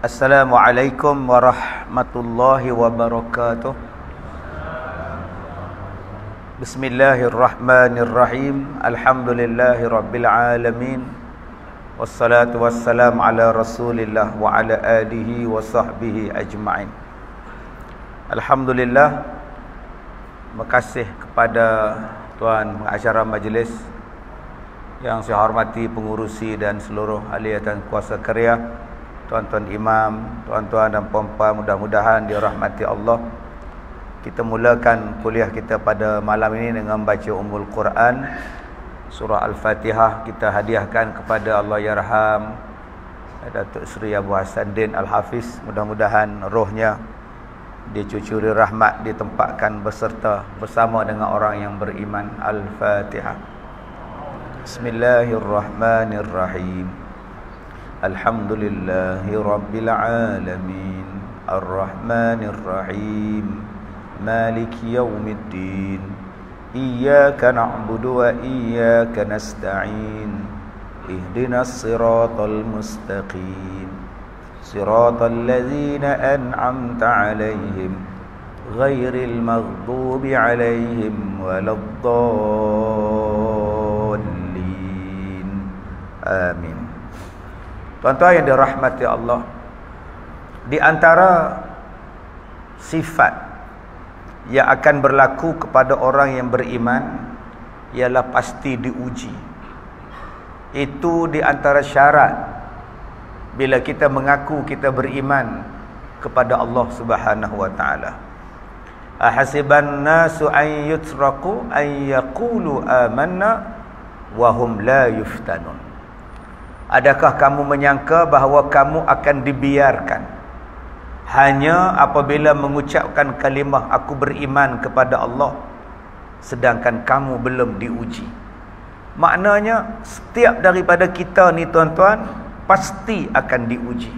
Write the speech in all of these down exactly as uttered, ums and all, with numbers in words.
Assalamualaikum warahmatullahi wabarakatuh. Bismillahirrahmanirrahim. Alhamdulillahi rabbil alamin. Wassalatu wassalamu ala rasulillah wa ala alihi wa sahbihi ajma'in. Alhamdulillah. Terima kasih kepada Tuan Pengacara Majlis yang saya hormati, pengurusi dan seluruh ahli dan kuasa karya, tuan-tuan imam, tuan-tuan dan puan-puan, mudah-mudahan dirahmati Allah. Kita mulakan kuliah kita pada malam ini dengan baca Ummul Quran, surah Al-Fatihah. Kita hadiahkan kepada Allahyarham Datuk Seri Abu Hasanuddin Al-Hafiz. Mudah-mudahan rohnya dicucuri rahmat, ditempatkan beserta bersama dengan orang yang beriman. Al-Fatihah. Bismillahirrahmanirrahim. Alhamdulillahi rabbil alamin. Ar-Rahmanir Rahim. Maliki yaumiddin. Iyyaka na'budu wa iyyaka nasta'in. Ihdinas siratal mustaqim. Siratal ladzina an'amta 'alaihim ghairil maghdubi 'alaihim waladdallin. Amin. Tuan-tuan yang dirahmati Allah, di antara sifat yang akan berlaku kepada orang yang beriman ialah pasti diuji. Itu di antara syarat bila kita mengaku kita beriman kepada Allah Subhanahu wa taala. Ahasiban nasu an yutraku an yaqulu amanna wa hum la yuftanun. Adakah kamu menyangka bahawa kamu akan dibiarkan hanya apabila mengucapkan kalimah aku beriman kepada Allah sedangkan kamu belum diuji? Maknanya setiap daripada kita ni tuan-tuan pasti akan diuji.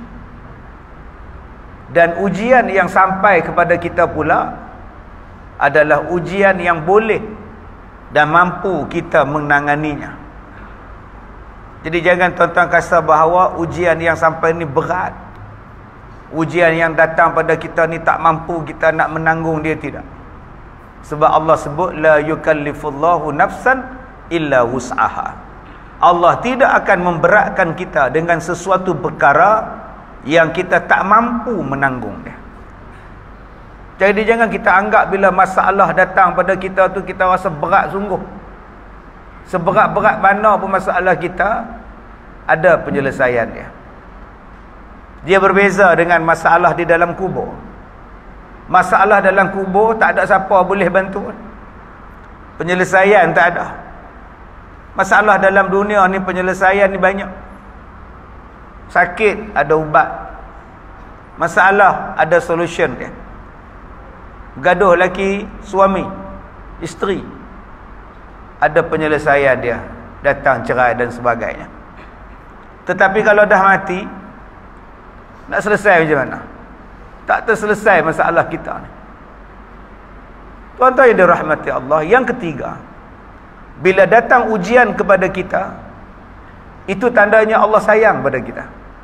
Dan ujian yang sampai kepada kita pula adalah ujian yang boleh dan mampu kita menanganinya. Jadi jangan tuan-tuan rasa bahawa ujian yang sampai ni berat, ujian yang datang pada kita ni tak mampu kita nak menanggung dia, tidak. Sebab Allah sebut la yukallifullahu nafsan illa wus'aha. Allah tidak akan memberatkan kita dengan sesuatu perkara yang kita tak mampu menanggung dia. Jadi jangan kita anggap bila masalah datang pada kita tu kita rasa berat sungguh. Seberat-berat mana pun masalah kita, ada penyelesaian dia. Dia berbeza dengan masalah di dalam kubur. Masalah dalam kubur tak ada siapa boleh bantu. Penyelesaian tak ada. Masalah dalam dunia ni penyelesaian ni banyak. Sakit ada ubat. Masalah ada solution dia. Gaduh laki suami, isteri, ada penyelesaian dia, datang cerai dan sebagainya. Tetapi kalau dah mati, nak selesai macam mana? Tak terselesai masalah kita ni. Tuan-tuan yang dirahmati Allah, yang ketiga, bila datang ujian kepada kita, itu tandanya Allah sayang pada kita.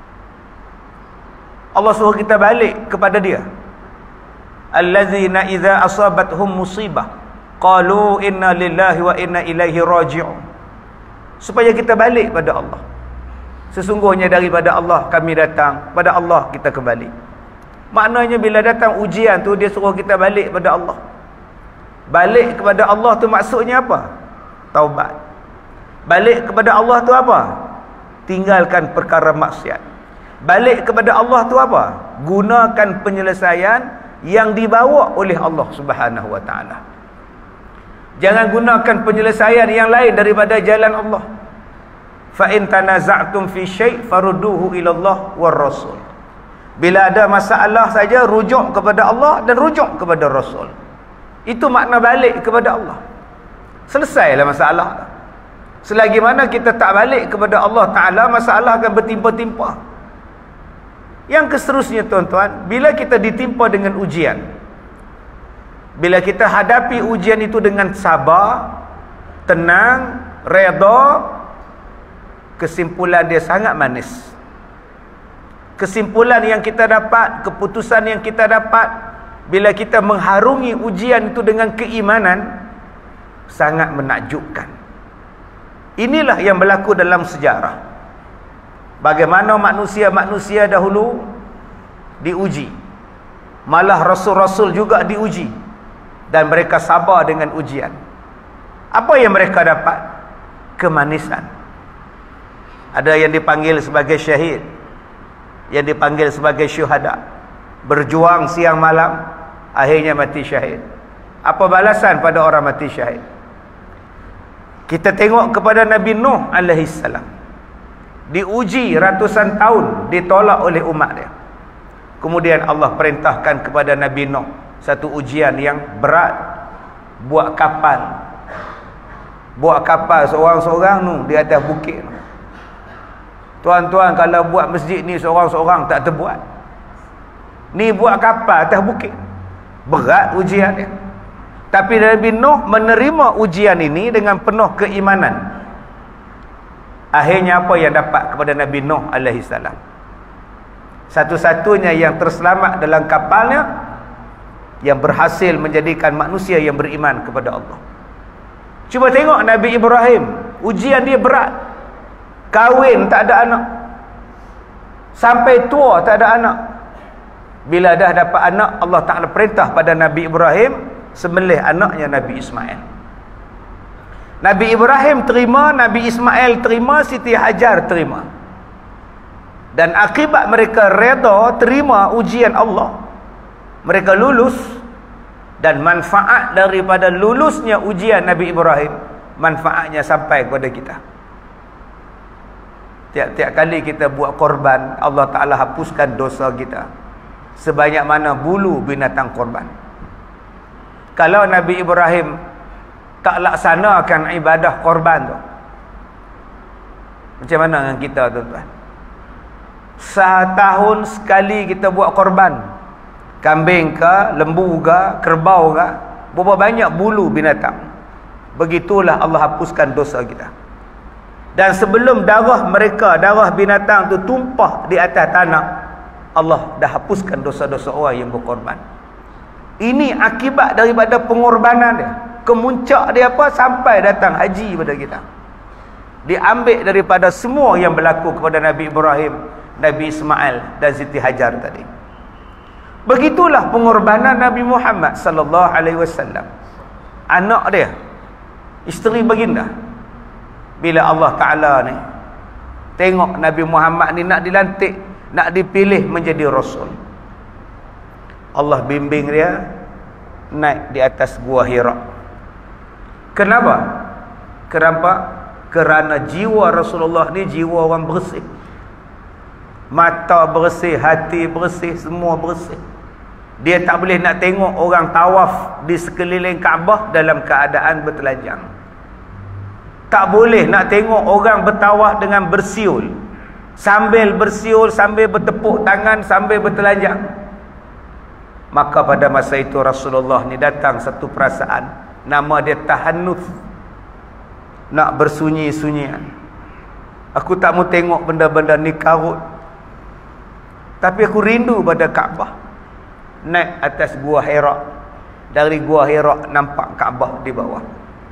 Allah suruh kita balik kepada dia. Allazina idza asabathum musibah qalu inna lillahi wa inna ilaihi raji'un. Supaya kita balik pada Allah. Sesungguhnya daripada Allah kami datang, pada Allah kita kembali. Maknanya bila datang ujian tu dia suruh kita balik pada Allah. Balik kepada Allah tu maksudnya apa? Taubat. Balik kepada Allah tu apa? Tinggalkan perkara maksiat. Balik kepada Allah tu apa? Gunakan penyelesaian yang dibawa oleh Allah Subhanahu wa taala. Jangan gunakan penyelesaian yang lain daripada jalan Allah. Fa in tanaza'tum fi syai' farudduhu ila Allah war rasul. Bila ada masalah saja rujuk kepada Allah dan rujuk kepada Rasul. Itu makna balik kepada Allah. Selesailah masalah. Selagi mana kita tak balik kepada Allah Taala, masalah akan bertimpa-timpa. Yang keseterusnya tuan-tuan, bila kita ditimpa dengan ujian, bila kita hadapi ujian itu dengan sabar, tenang, redha, kesimpulan dia sangat manis. kesimpulan yang kita dapat, keputusan yang kita dapat bila kita mengharungi ujian itu dengan keimanan, sangat menakjubkan. Inilah yang berlaku dalam sejarah. Bagaimana manusia-manusia dahulu diuji. Malah rasul-rasul juga diuji. Dan mereka sabar dengan ujian. Apa yang mereka dapat? Kemanisan. Ada yang dipanggil sebagai syahid, yang dipanggil sebagai syuhada. Berjuang siang malam, akhirnya mati syahid. Apa balasan pada orang mati syahid? Kita tengok kepada Nabi Nuh alaihi salam. Diuji ratusan tahun, ditolak oleh umat dia. Kemudian Allah perintahkan kepada Nabi Nuh satu ujian yang berat. Buat kapal. Buat kapal seorang-seorang tu di atas bukit. Tuan-tuan, kalau buat masjid ni seorang-seorang tak terbuat. Ni buat kapal atas bukit. Berat ujian dia. Tapi Nabi Nuh menerima ujian ini dengan penuh keimanan. Akhirnya apa yang dapat kepada Nabi Nuh alaihi salam? Satu-satunya yang terselamat dalam kapalnya, yang berhasil menjadikan manusia yang beriman kepada Allah. Cuba tengok Nabi Ibrahim, ujian dia berat. Kahwin tak ada anak. Sampai tua tak ada anak. Bila dah dapat anak, Allah Ta'ala perintah pada Nabi Ibrahim sembelih anaknya Nabi Ismail. Nabi Ibrahim terima, Nabi Ismail terima, Siti Hajar terima. Dan akibat mereka reda terima ujian Allah, mereka lulus. Dan manfaat daripada lulusnya ujian Nabi Ibrahim, manfaatnya sampai kepada kita. Tiap-tiap kali kita buat korban, Allah Ta'ala hapuskan dosa kita sebanyak mana bulu binatang korban. Kalau Nabi Ibrahim tak laksanakan ibadah korban tu, macam mana dengan kita, tuan-tuan? Setahun sekali kita buat korban, kambing ke, lembu ke, kerbau ke, berapa banyak bulu binatang. Begitulah Allah hapuskan dosa kita. Dan sebelum darah mereka, darah binatang tu tumpah di atas tanah, Allah dah hapuskan dosa-dosa orang yang berkorban. Ini akibat daripada pengorbanan dia. Kemuncak dia apa? Sampai datang haji pada kita. Diambil daripada semua yang berlaku kepada Nabi Ibrahim, Nabi Ismail dan Siti Hajar tadi. Begitulah pengorbanan Nabi Muhammad sallallahu alaihi wasallam. Anak dia, isteri baginda. Bila Allah Ta'ala ni tengok Nabi Muhammad ni nak dilantik, nak dipilih menjadi Rasul, Allah bimbing dia naik di atas Gua Hira. Kenapa? Kenapa? Kerana jiwa Rasulullah ni jiwa orang bersih. Mata bersih, hati bersih, semua bersih. Dia tak boleh nak tengok orang tawaf di sekeliling Kaabah dalam keadaan bertelanjang. Tak boleh nak tengok orang bertawaf dengan bersiul. Sambil bersiul, sambil bertepuk tangan, sambil bertelanjang. Maka pada masa itu Rasulullah ni datang satu perasaan, nama dia tahannuth, nak bersunyi-sunyian. Aku tak mau tengok benda-benda ni karut, tapi aku rindu pada Kaabah. Naik atas Gua Hira. Dari Gua Hira nampak Kaabah di bawah.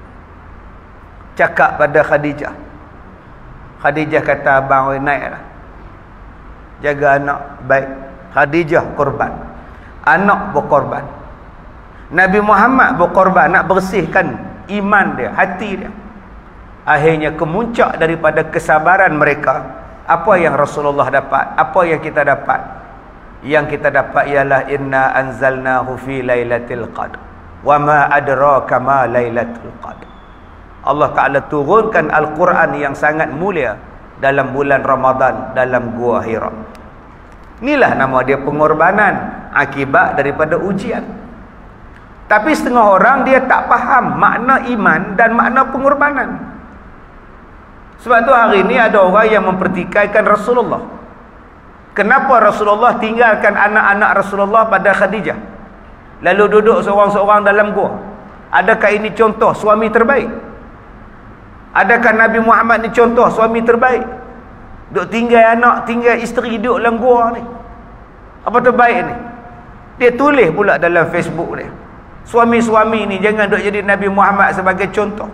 Cakap pada Khadijah. Khadijah kata, abang oi naiklah, jaga anak baik. Khadijah korban, anak berkorban. Nabi Muhammad berkorban nak bersihkan iman dia, hati dia. Akhirnya kemuncak daripada kesabaran mereka, apa yang Rasulullah dapat, apa yang kita dapat? Yang kita dapat ialah inna anzalnahu fi lailatul qadr wa ma adraka ma lailatul qadr. Allah Ta'ala turunkan Al-Quran yang sangat mulia dalam bulan Ramadan, dalam Gua Hira. Inilah nama dia pengorbanan akibat daripada ujian. Tapi setengah orang dia tak faham makna iman dan makna pengorbanan. Sebab tu hari ini ada orang yang mempertikaikan Rasulullah. Kenapa Rasulullah tinggalkan anak-anak Rasulullah pada Khadijah, lalu duduk seorang-seorang dalam gua? Adakah ini contoh suami terbaik? Adakah Nabi Muhammad ni contoh suami terbaik? Duk tinggal anak, tinggal isteri duduk dalam gua ni. Apa terbaik ni? Dia tulis pula dalam Facebook dia. Suami-suami ni jangan duk jadi Nabi Muhammad sebagai contoh.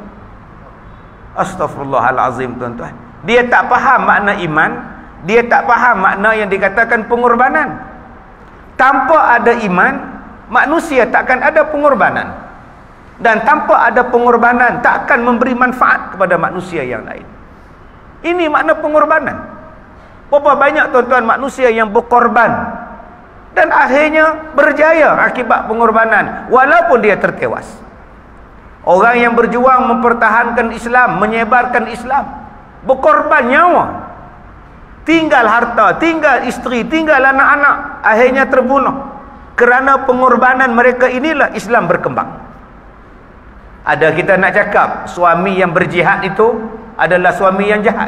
Astaghfirullahalazim, tuan-tuan. Dia tak faham makna iman, dia tak faham makna yang dikatakan pengorbanan. Tanpa ada iman, manusia takkan ada pengorbanan. Dan tanpa ada pengorbanan, tak akan memberi manfaat kepada manusia yang lain. Ini makna pengorbanan. Berapa banyak tuan-tuan manusia yang berkorban dan akhirnya berjaya akibat pengorbanan walaupun dia tertewas. Orang yang berjuang mempertahankan Islam, menyebarkan Islam, berkorban nyawa, tinggal harta, tinggal isteri, tinggal anak-anak, akhirnya terbunuh. Kerana pengorbanan mereka inilah Islam berkembang. Ada kita nak cakap suami yang berjihad itu adalah suami yang jahat.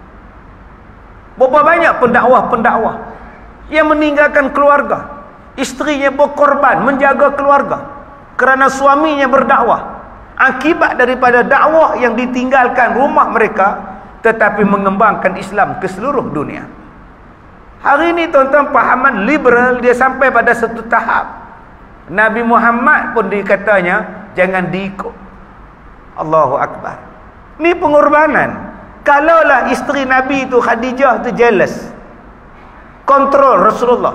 Berapa banyak pendakwah-pendakwah yang meninggalkan keluarga, isterinya berkorban menjaga keluarga kerana suaminya berdakwah. Akibat daripada dakwah yang ditinggalkan rumah mereka, tetapi mengembangkan Islam ke seluruh dunia. Hari ini tuan-tuan, pahaman liberal dia sampai pada satu tahap. Nabi Muhammad pun dikatanya jangan diikut. Allahu Akbar. Ni pengorbanan. Kalaulah isteri Nabi itu Khadijah tu jealous, kontrol Rasulullah,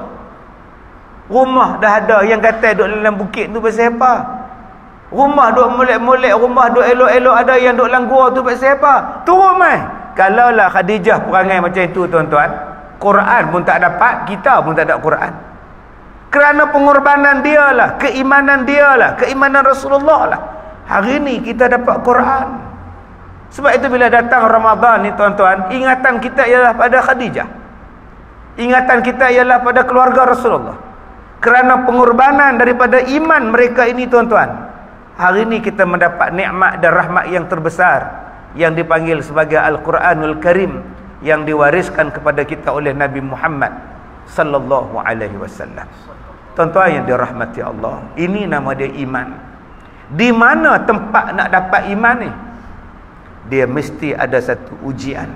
rumah dah ada yang kata duduk dalam bukit tu pasal apa? Rumah duk molek-molek, rumah duk elok-elok, ada yang duk dalam gua tu pasal apa? Turun mai. Kalaulah Khadijah perangai macam itu tuan-tuan, Quran pun tak dapat, kita pun tak ada Quran. Kerana pengorbanan dia lah, keimanan dia lah, keimanan Rasulullah lah, hari ni kita dapat Quran. Sebab itu bila datang Ramadan ni tuan-tuan, ingatan kita ialah pada Khadijah, ingatan kita ialah pada keluarga Rasulullah. Kerana pengorbanan daripada iman mereka ini tuan-tuan, hari ini kita mendapat nikmat dan rahmat yang terbesar yang dipanggil sebagai Al-Quranul Karim, yang diwariskan kepada kita oleh Nabi Muhammad sallallahu alaihi wasallam. Tuan-tuan yang dirahmati Allah, ini nama dia iman. Di mana tempat nak dapat iman ni? Dia mesti ada satu ujian,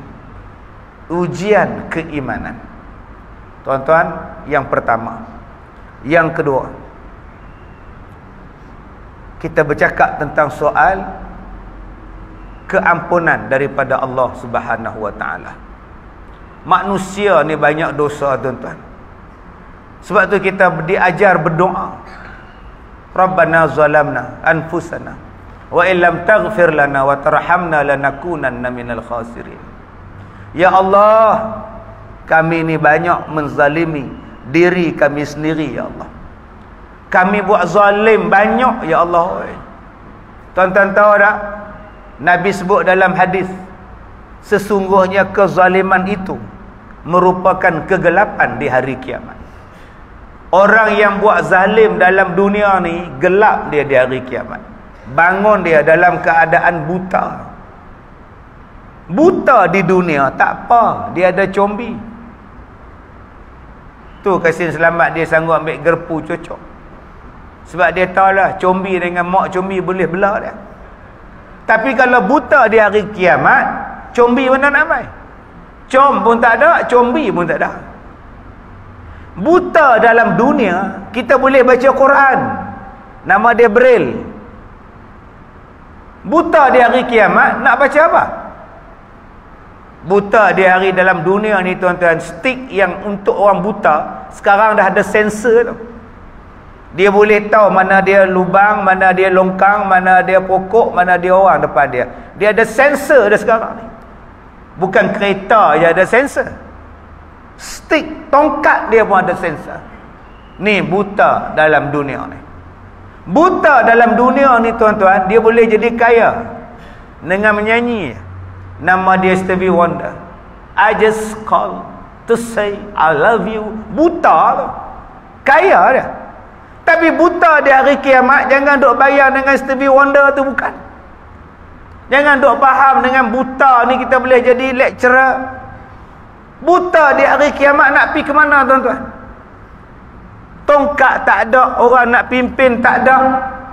ujian keimanan. Tuan-tuan, yang pertama. Yang kedua, kita bercakap tentang soal keampunan daripada Allah Subhanahu wa taala. Manusia ni banyak dosa tuan-tuan. Sebab tu kita diajar berdoa. Rabbana zalamna anfusana wa illam taghfir lana wa tarhamna lanakunanna minal khasirin. Ya Allah, kami ni banyak menzalimi diri kami sendiri ya Allah. Kami buat zalim banyak ya Allah. Tuan-tuan tahu tak? Nabi sebut dalam hadis, sesungguhnya kezaliman itu merupakan kegelapan di hari kiamat. Orang yang buat zalim dalam dunia ni, gelap dia di hari kiamat. Bangun dia dalam keadaan buta. Buta di dunia tak apa, dia ada combi. Tu Kasim Selamat dia sanggup ambil gerpu cocok. Sebab dia tahulah combi dengan mak combi boleh belah dia. Tapi kalau buta di hari kiamat, combi mana nak main? Com pun tak ada, combi pun tak ada. Buta dalam dunia, kita boleh baca Quran, nama dia Braille. Buta di hari kiamat, nak baca apa? Buta di hari dalam dunia ni tuan-tuan, stick yang untuk orang buta sekarang dah ada sensor tu. Dia boleh tahu mana dia lubang, mana dia longkang, mana dia pokok, mana dia orang depan dia. Dia ada sensor dah sekarang ni. Bukan kereta je ada sensor. Stick, tongkat dia pun ada sensor. Ni buta dalam dunia ni. Buta dalam dunia ni tuan-tuan, dia boleh jadi kaya dengan menyanyi. Nama dia Stevie Wonder. I just call to say I love you. Buta tu, kaya dia. Tapi buta di hari kiamat, jangan duk bayang dengan Stevie Wonder tu, bukan. Jangan duk faham dengan buta ni kita boleh jadi lecturer. Buta di hari kiamat nak pergi ke mana tuan-tuan? Tongkat tak ada, orang nak pimpin tak ada,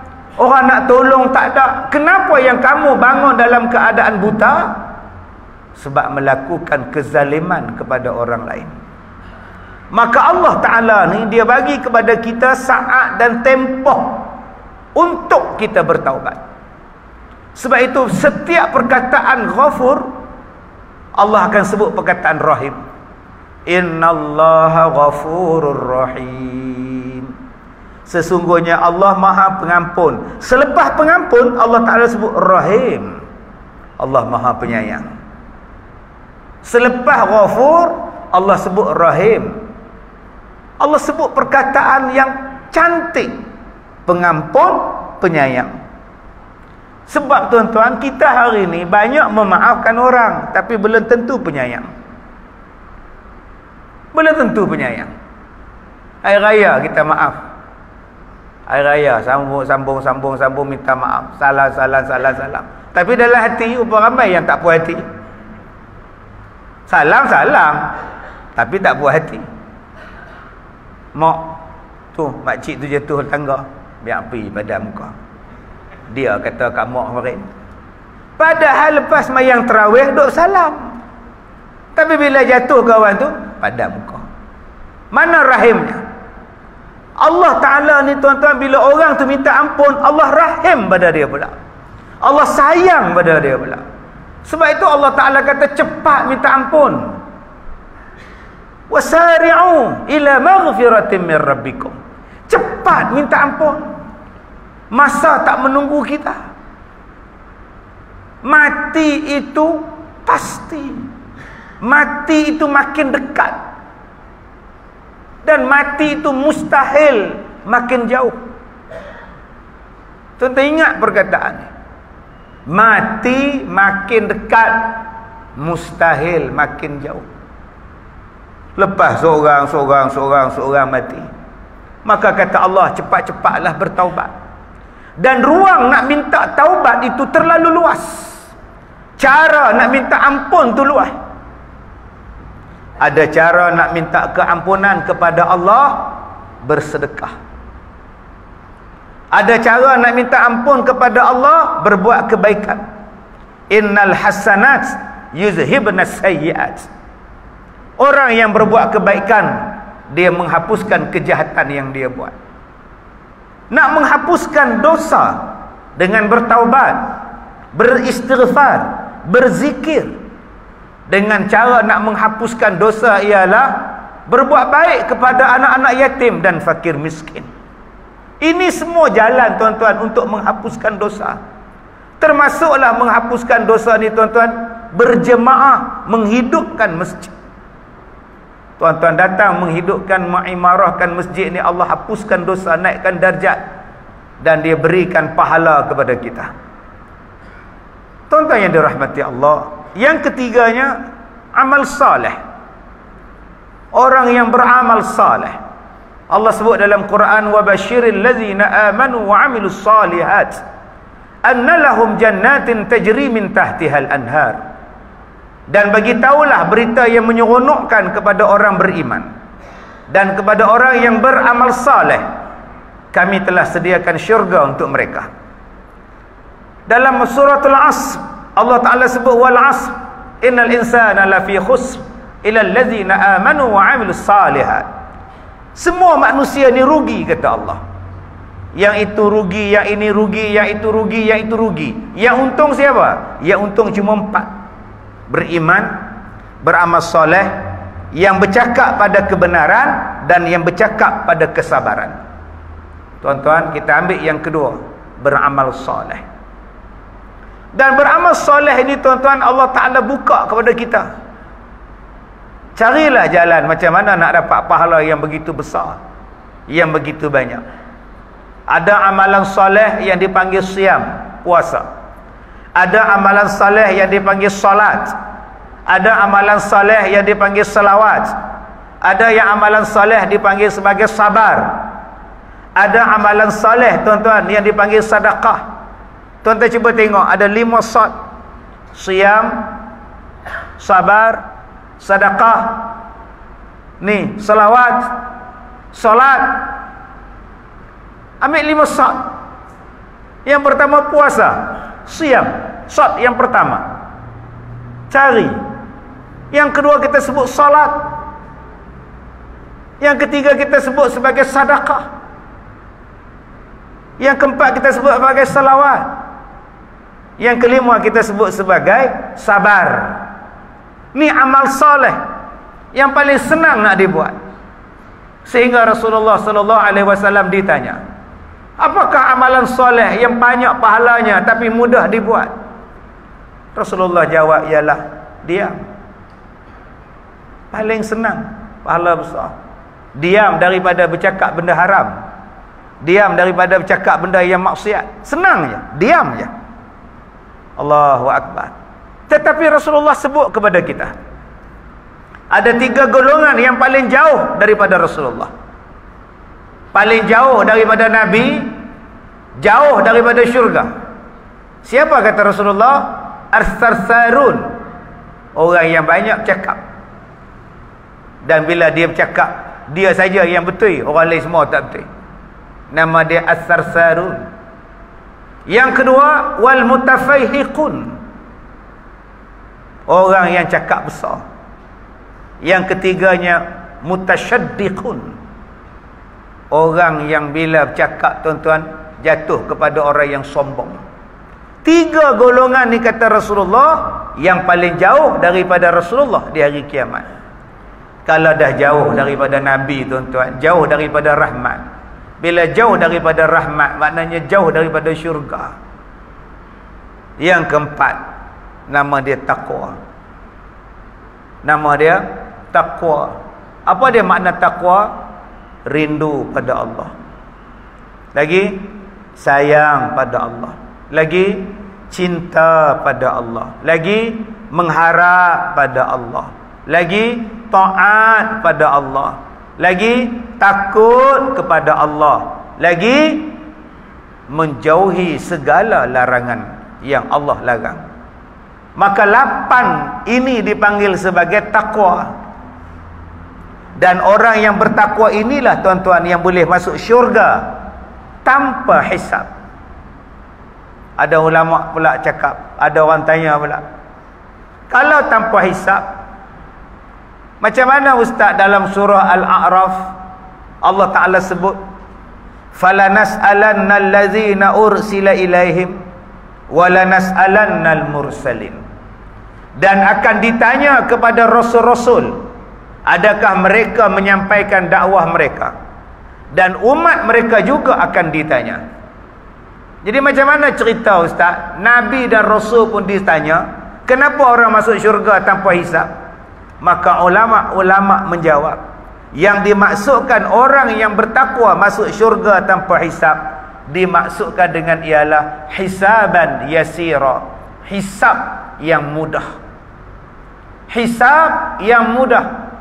orang nak tolong tak ada. Kenapa yang kamu bangun dalam keadaan buta? sebab melakukan kezaliman kepada orang lain. Maka Allah Ta'ala ni dia bagi kepada kita saat dan tempoh untuk kita bertaubat. Sebab itu setiap perkataan Ghafur, Allah akan sebut perkataan Rahim. Innallaha Ghafurur Rahim. Sesungguhnya Allah Maha Pengampun. Selepas pengampun, Allah Ta'ala sebut Rahim. Allah Maha Penyayang. Selepas Ghafur, Allah sebut Rahim. Allah sebut perkataan yang cantik. Pengampun, penyayang. Sebab tuan-tuan, kita hari ini banyak memaafkan orang, tapi belum tentu penyayang. Belum tentu penyayang. Hari raya kita maaf. Hari raya sambung sambung sambung sambung minta maaf. Salah salah salah salah. Tapi dalam hati upah ramai yang tak puas hati. Salam salam, tapi tak puas hati. Mak tu, makcik tu jatuh tangga, biar api pada muka. Dia kata kat mak kemarin. Padahal lepas mayang tarawih duk salam. Tapi bila jatuh kawan tu, pada muka. Mana rahimnya? Allah Ta'ala ni tuan-tuan, bila orang tu minta ampun, Allah rahim pada dia pula. Allah sayang pada dia pula. Sebab itu Allah Ta'ala kata cepat minta ampun. Wasari'u ila maghfiratin min rabbikum. Cepat minta ampun. Masa tak menunggu kita. Mati itu pasti. Mati itu makin dekat. Dan mati itu mustahil makin jauh. Tuan-tuan ingat perkataan ini. Mati makin dekat, mustahil makin jauh. Lepas seorang, seorang, seorang, seorang mati, maka kata Allah, cepat-cepatlah bertaubat. Dan ruang nak minta taubat itu terlalu luas. Cara nak minta ampun tu luas. Ada cara nak minta keampunan kepada Allah, bersedekah. Ada cara nak minta ampun kepada Allah, berbuat kebaikan. Innal hasanat yuzhibnas sayyiat. Orang yang berbuat kebaikan, dia menghapuskan kejahatan yang dia buat. Nak menghapuskan dosa dengan bertaubat, beristighfar, berzikir. Dengan cara nak menghapuskan dosa ialah berbuat baik kepada anak-anak yatim dan fakir miskin. Ini semua jalan tuan-tuan untuk menghapuskan dosa. Termasuklah menghapuskan dosa ni tuan-tuan, berjemaah menghidupkan masjid. Tuan-tuan datang menghidupkan, mengimarahkan masjid ni, Allah hapuskan dosa, naikkan darjat, dan dia berikan pahala kepada kita. Tuan-tuan yang dirahmati Allah, yang ketiganya amal saleh. Orang yang beramal saleh. Allah sebut dalam Quran, wa basyiril ladzina amanu wa amilus salihat anna lahum jannatin tajri min tahtihal anhar. Dan bagi tahulah berita yang menyeronokkan kepada orang beriman dan kepada orang yang beramal saleh, kami telah sediakan syurga untuk mereka. Dalam suratul Asr, Allah Ta'ala sebut wal asr innal insana lafi khusr illa allazina amanu wa amilus salihat. Semua manusia ni rugi, kata Allah. Yang itu rugi, yang ini rugi, yang itu rugi, yang itu rugi. Yang untung siapa? Yang untung cuma empat. Beriman, beramal soleh, yang bercakap pada kebenaran, dan yang bercakap pada kesabaran. Tuan-tuan, kita ambil yang kedua, beramal soleh. Dan beramal soleh ini tuan-tuan, Allah Ta'ala buka kepada kita. Carilah jalan macam mana nak dapat pahala yang begitu besar, yang begitu banyak. Ada amalan soleh yang dipanggil siam, puasa. Ada amalan saleh yang dipanggil salat. Ada amalan saleh yang dipanggil salawat. Ada yang amalan saleh dipanggil sebagai sabar. Ada amalan saleh tuan-tuan yang dipanggil sedekah. Tuan-tuan cuba tengok, ada lima sat. Siam, sabar, sedekah, ni salawat, salat. Ambil lima sat. Yang pertama puasa, siam, sat yang pertama. Cari. Yang kedua kita sebut salat. Yang ketiga kita sebut sebagai sedekah. Yang keempat kita sebut sebagai salawat. Yang kelima kita sebut sebagai sabar. Ni amal soleh yang paling senang nak dibuat. Sehingga Rasulullah sallallahu alaihi wasallam ditanya, apakah amalan soleh yang banyak pahalanya tapi mudah dibuat? Rasulullah jawab ialah diam. Paling senang, pahala besar. Diam daripada bercakap benda haram. Diam daripada bercakap benda yang maksiat. Senang je, diam je. Allahu Akbar. Tetapi Rasulullah sebut kepada kita, ada tiga golongan yang paling jauh daripada Rasulullah, paling jauh daripada Nabi, jauh daripada syurga. Siapa kata Rasulullah? As-sarsarun, orang yang banyak cakap. Dan bila dia bercakap, dia saja yang betul, orang lain semua tak betul. Nama dia as-sarsarun. Yang kedua, wal mutafaihiqun, orang yang cakap besar. Yang ketiganya, mutasyaddiqun, orang yang bila bercakap tuan-tuan jatuh kepada orang yang sombong. Tiga golongan ni kata Rasulullah yang paling jauh daripada Rasulullah di hari kiamat. Kalau dah jauh daripada Nabi tuan-tuan, jauh daripada rahmat. Bila jauh daripada rahmat, maknanya jauh daripada syurga. Yang keempat, nama dia taqwa. Nama dia taqwa. Apa dia makna taqwa? Rindu pada Allah. Lagi sayang pada Allah. Lagi cinta pada Allah. Lagi mengharap pada Allah. Lagi taat pada Allah. Lagi takut kepada Allah. Lagi menjauhi segala larangan yang Allah larang. Maka lapan ini dipanggil sebagai takwa. Dan orang yang bertakwa inilah tuan-tuan yang boleh masuk syurga tanpa hisab. Ada ulama pula cakap, ada orang tanya pula, kalau tanpa hisab, macam mana ustaz dalam surah Al-A'raf Allah Ta'ala sebut, falanas'alanna allazina ursila ilaihim walanas'alanna al-mursalin, dan akan ditanya kepada rasul-rasul, adakah mereka menyampaikan dakwah mereka, dan umat mereka juga akan ditanya. Jadi macam mana cerita ustaz? Nabi dan Rasul pun ditanya, kenapa orang masuk syurga tanpa hisab? Maka ulama-ulama menjawab, yang dimaksudkan orang yang bertakwa masuk syurga tanpa hisab, dimaksudkan dengan ialah hisaban yasira, hisab yang mudah. Hisab yang mudah.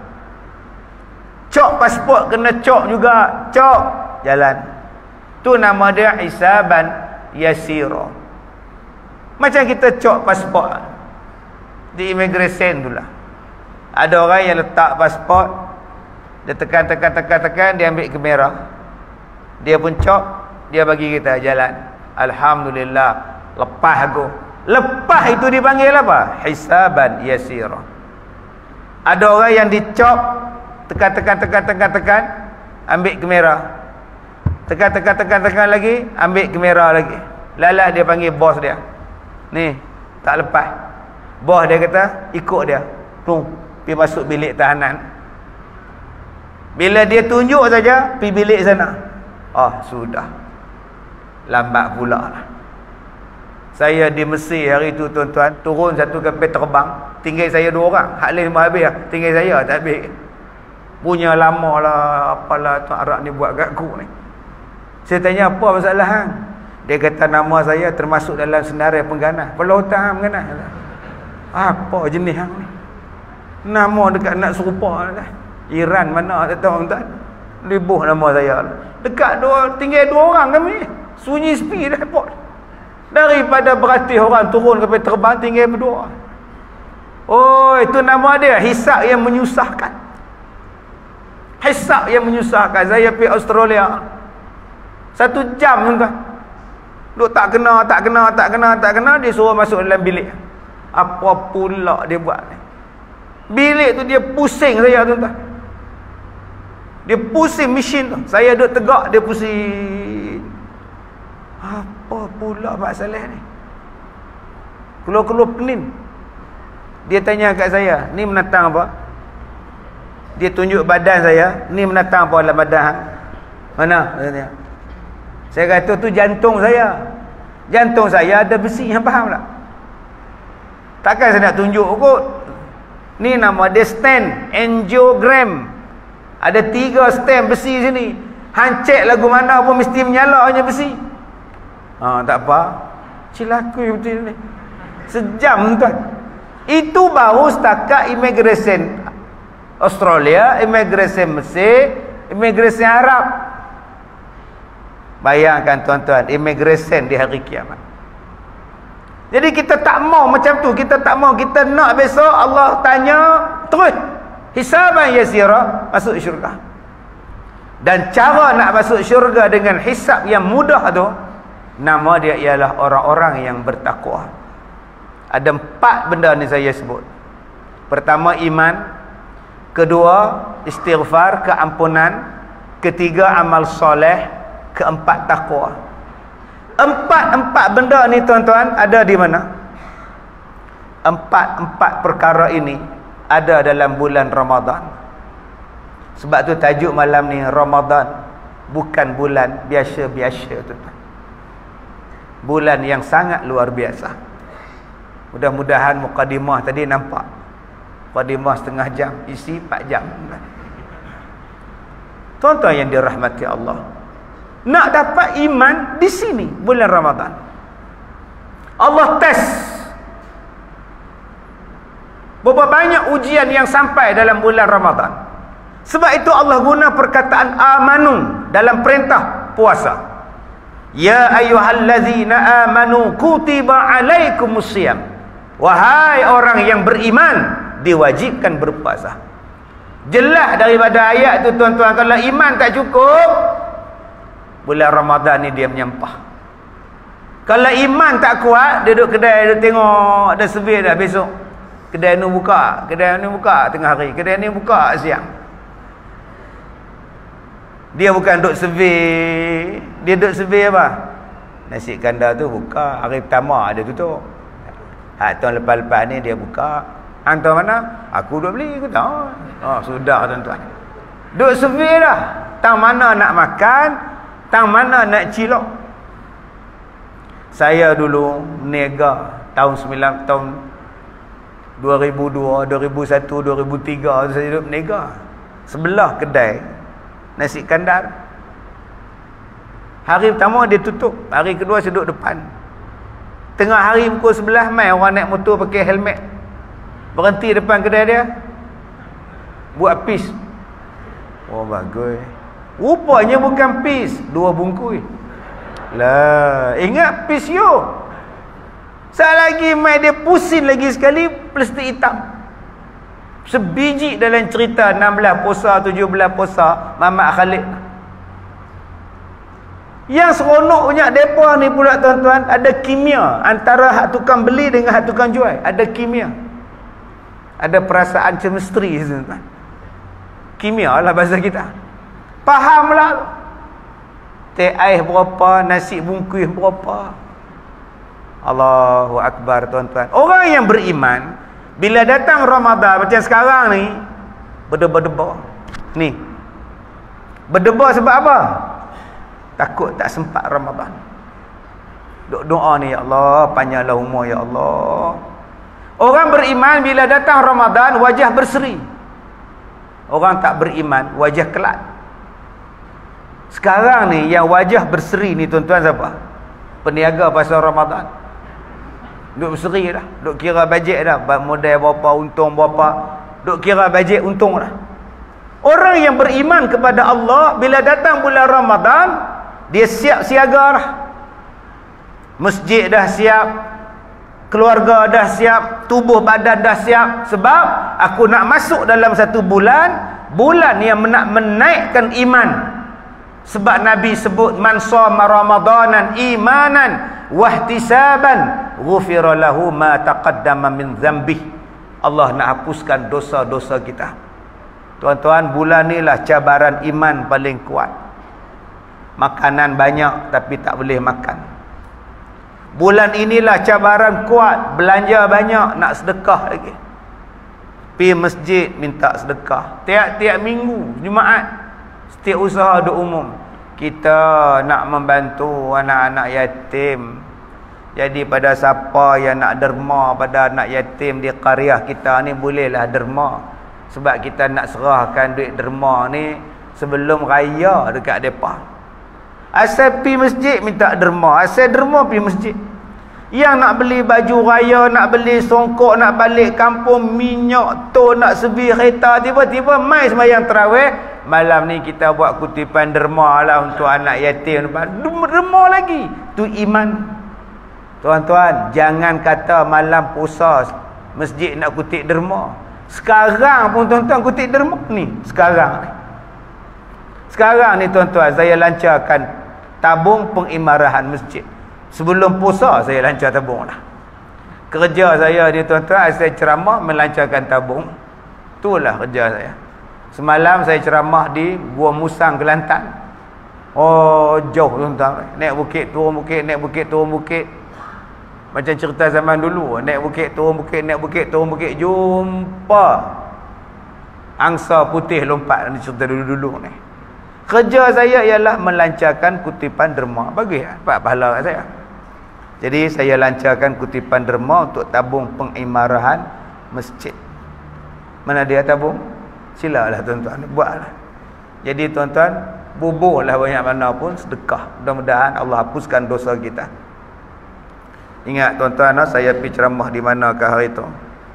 Cok pasport kena cok juga, cok jalan. Tu nama dia hisaban yasira. Macam kita cok pasport di immigration tu lah. Ada orang yang letak pasport, dia tekan tekan tekan tekan, dia ambil kamera, dia pun cok, dia bagi kita jalan. Alhamdulillah, lepas aku. Lepas itu dipanggil apa? Hisaban yasira. Ada orang yang dicop, tekan tekan tekan tekan tekan, ambil kamera, tekan tekan tekan tekan lagi, ambil kamera lagi. Lalat dia panggil bos dia, ni tak lepas. Bos dia kata ikut dia, tung pergi masuk bilik tahanan. Bila dia tunjuk saja pergi bilik sana, ah sudah lambat pula lah. Saya di Mesir hari tu tuan-tuan, turun satu kapal terbang, tinggal saya dua orang, hak lain semua habis lah, tinggal saya tak habis. Punya lama lah, apalah Tuan Arab ni buat kat aku ni. Saya tanya apa masalah hang? Dia kata nama saya termasuk dalam senarai pengganas. Kalau hutang pengganas. Apa jenis hang ni? Nama dekat nak serupa lah. Iran mana tak tahu tuan. Libuh nama saya. Dekat dua, tinggal dua orang kami. Sunyi sepi dah airport. Daripada beratus orang turun ke terbang, tinggal berdua. Oh, itu nama dia hisab yang menyusahkan. Hisab yang menyusahkan. Saya pergi Australia satu jam tuan. Duk tak kena, tak kena, tak kena, tak kena, dia suruh masuk dalam bilik. Apa pula dia buat ni? Bilik tu dia pusing saya, tuan-tuan. Dia pusing mesin tu. Saya duduk tegak, dia pusing. Apa pula masalah ni? Keluar-keluar penin. Dia tanya kat saya, ni menatang apa? Dia tunjuk badan saya, ni menatang apa dalam badan? Mana? Dia Saya kata tu jantung saya. Jantung saya ada besi, yang faham tak? Takkan saya nak tunjuk kot. Ni nama dia stent, angiogram. Ada tiga stent besi sini. Hancik lagu mana pun mesti menyala hanya besi. Ha, tak apa. Cilaku betul ni. Sejam tuan. Itu baru setakat immigration Australia, immigration Mesir, immigration Arab. Bayangkan tuan-tuan, immigration di hari kiamat. Jadi kita tak mau macam tu, kita tak mau, kita nak besok Allah tanya terus hisaban yasira, masuk syurga. Dan cara nak masuk syurga dengan hisab yang mudah tu, nama dia ialah orang-orang yang bertakwa. Ada empat benda ni saya sebut. Pertama iman, kedua istighfar, keampunan, ketiga amal soleh, keempat takwa. Empat-empat benda ni tuan-tuan ada di mana? Empat-empat perkara ini ada dalam bulan Ramadan. Sebab tu tajuk malam ni Ramadan, bukan bulan biasa-biasa tuan-tuan. Bulan yang sangat luar biasa. Mudah-mudahan mukadimah tadi nampak. Mukadimah setengah jam, isi empat jam. Tuan-tuan yang dirahmati Allah, nak dapat iman di sini bulan Ramadan. Allah test berapa banyak ujian yang sampai dalam bulan Ramadan. Sebab itu Allah guna perkataan amanu dalam perintah puasa. Ya ayyuhallazina amanu kutiba alaikumusiyam. Wahai orang yang beriman, diwajibkan berpuasa. Jelas daripada ayat tu tuan-tuan, kalau iman tak cukup, bulan Ramadan ni dia menyempah. Kalau iman tak kuat, dia duduk kedai, dia tengok ada survey dah besok. Kedai ni buka, kedai ni buka tengah hari, kedai ni buka siang. Dia bukan duduk survey, dia duduk survey apa? Nasi kandar tu buka, hari pertama ada tutup. Ha, tahun lepas-lepas ni dia buka. Hantar mana? Aku duduk beli, aku tahu. Oh, sudah tuan-tuan. Duduk survey dah. Tang mana nak makan, tang mana nak cilok. Saya dulu meniaga tahun sembilan tahun dua ribu dua, dua ribu satu, dua ribu tiga saya duduk meniaga. Sebelah kedai nasi kandar. Hari pertama dia tutup, hari kedua saya duduk depan. Tengah hari pukul sebelas mai orang naik motor pakai helmet. Berhenti depan kedai dia. Buat pis. Oh bagus. Rupanya bukan pis, dua bungkus. Lah, ingat pis yo. Sekali lagi mai dia pusing lagi sekali plastik hitam. Sebiji dalam cerita enam belas puasa, tujuh belas puasa Mamat Khalid. Yang seronok punya depa ni pula tuan-tuan, ada kimia antara hak tukang beli dengan hak tukang jual. Ada kimia. Ada perasaan chemistry tuan-tuan. Kimia lah bahasa kita. Fahamlah. Teh air berapa, nasi bungkus berapa. Allahu Akbar tuan-tuan. Orang yang beriman, bila datang Ramadan macam sekarang ni, berdebar-debar. Ni. Berdebar sebab apa? Takut tak sempat Ramadan. Duk doa ni, ya Allah, panjanglah umur ya Allah. Orang beriman bila datang Ramadan wajah berseri. Orang tak beriman wajah kelat. Sekarang ni yang wajah berseri ni tuan-tuan siapa? Peniaga pasal Ramadan. Duk berseri dah, duk kira bajet dah, modal berapa, untung berapa, duk kira bajet untung dah. Orang yang beriman kepada Allah bila datang bulan Ramadan, dia siap siaga dah. Masjid dah siap, keluarga dah siap, tubuh badan dah siap. Sebab aku nak masuk dalam satu bulan, bulan yang nak menaikkan iman. Sebab Nabi sebut man shoma ramadanan imanan wahtisaban ghufira lahu ma taqaddama min dzambih. Allah nak hapuskan dosa-dosa kita. Tuan-tuan, bulan ni lah cabaran iman paling kuat. Makanan banyak tapi tak boleh makan. Bulan inilah cabaran kuat, belanja banyak nak sedekah lagi. Pergi masjid minta sedekah. Tiap-tiap minggu Jumaat, setiap usaha duk umum, kita nak membantu anak-anak yatim. Jadi pada siapa yang nak derma pada anak yatim di qaryah kita ni, bolehlah derma. Sebab kita nak serahkan duit derma ni sebelum raya dekat depa. Asal pi masjid minta derma, asal derma pi masjid. Yang nak beli baju raya, nak beli songkok, nak balik kampung, minyak tu, nak sebi kereta, tiba-tiba mai sembahyang tarawih. Malam ni kita buat kutipan derma lah untuk anak yatim. Derma lagi. Tu iman. Tuan-tuan, jangan kata malam puasa masjid nak kutip derma. Sekarang pun tuan-tuan kutip derma ni. Sekarang ni. Sekarang ni tuan-tuan, saya lancarkan tabung pengimarahan masjid. Sebelum puasa saya lancar tabung dah. Kerja saya ni tuan-tuan, saya ceramah melancarkan tabung. Itulah kerja saya. Semalam saya ceramah di Gua Musang, Kelantan. Oh, jauh tuan-tuan. Naik bukit, turun bukit, naik bukit, turun bukit. Macam cerita zaman dulu, naik bukit, turun bukit, naik bukit, turun bukit, jumpa angsa putih lompat. Ini cerita dulu-dulu ni. Kerja saya ialah melancarkan kutipan derma. Bagus ya, dapat pahala kat saya. Jadi saya lancarkan kutipan derma untuk tabung pengimarahan masjid. Mana dia tabung? Silalah tuan-tuan, buatlah. Jadi tuan-tuan, bubuhlah banyak mana pun sedekah. Mudah-mudahan Allah hapuskan dosa kita. Ingat tuan-tuan, saya pergi ceramah di manakah hari itu?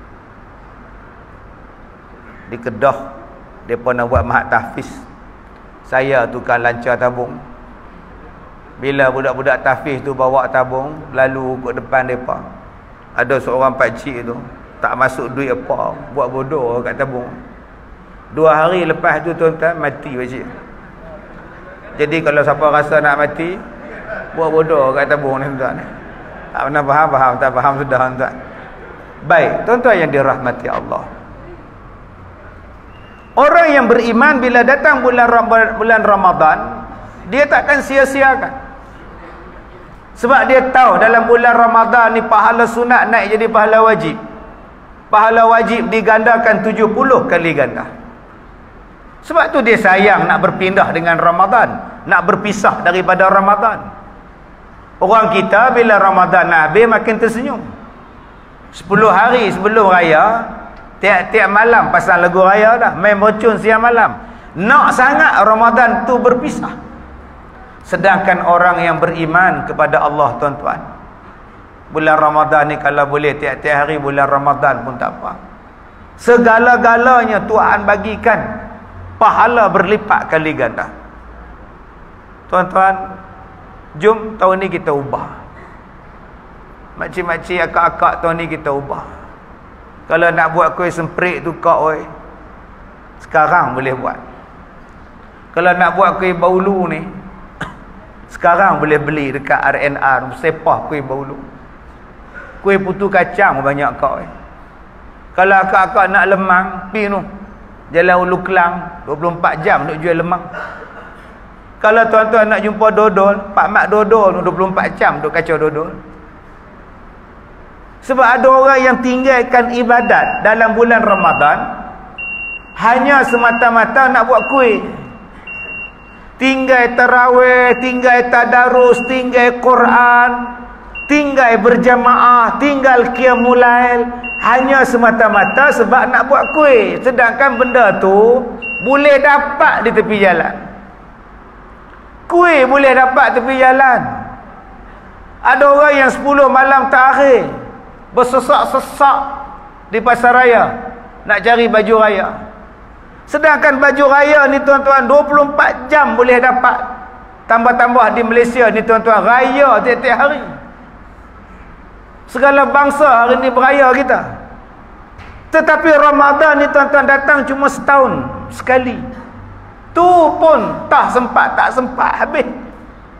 Di Kedah. Mereka nak buat mahat tahfiz. Saya tukar lancar tabung. Bila budak-budak tahfiz tu bawa tabung, lalu ke depan mereka, ada seorang pakcik tu tak masuk duit apa, buat bodoh kat tabung. Dua hari lepas tu tuan-tuan, mati pakcik. Jadi kalau siapa rasa nak mati, buat bodoh kat tabung ni tuan-tuan. Tak pernah faham, faham, tak faham sudah tuan-tuan. Baik, tuan-tuan yang dirahmati Allah. Orang yang beriman bila datang bulan bulan Ramadan, dia takkan sia-siakan. Sebab dia tahu dalam bulan Ramadan ni pahala sunat naik jadi pahala wajib. Pahala wajib digandakan tujuh puluh kali ganda. Sebab tu dia sayang nak berpindah dengan Ramadan, nak berpisah daripada Ramadan. Orang kita bila Ramadan habis makin tersenyum. Sepuluh hari sebelum raya, tiap-tiap malam pasang lagu raya dah, main mercun siang malam. Nak sangat Ramadan tu berpisah. Sedangkan orang yang beriman kepada Allah tuan-tuan, bulan Ramadan ni kalau boleh tiap-tiap hari bulan Ramadan pun tak apa. Segala-galanya Tuhan bagikan pahala berlipat kali ganda. Tuan-tuan, jom tahun ni kita ubah. Makcik-makcik, akak-akak, tahun ni kita ubah. Kalau nak buat kuih semprit tu kak oi, sekarang boleh buat. Kalau nak buat kuih baulu ni, sekarang boleh beli dekat R and R, sepah kuih baulu. Kuih putu kacang banyak kak oi. Kalau akak-akak nak lemang, pi tu Jalan Ulu Kelang, dua puluh empat jam nak jual lemang. Kalau tuan-tuan nak jumpa dodol, Pak Mak dodol dua puluh empat jam duk kacau dodol. Sebab ada orang yang tinggalkan ibadat dalam bulan Ramadan hanya semata-mata nak buat kuih. Tinggal tarawih, tinggal tadarus, tinggal Quran, tinggal berjamaah, tinggal qiyamul lail, hanya semata-mata sebab nak buat kuih. Sedangkan benda tu boleh dapat di tepi jalan. Kuih boleh dapat tepi jalan. Ada orang yang sepuluh malam terakhir bersesak-sesak di pasar raya nak cari baju raya. Sedangkan baju raya ni tuan-tuan dua puluh empat jam boleh dapat. Tambah-tambah di Malaysia ni tuan-tuan, raya tiap-tiap hari. Segala bangsa hari ni beraya kita. Tetapi Ramadan ni tuan-tuan datang cuma setahun sekali. Tu pun tak sempat, tak sempat habis.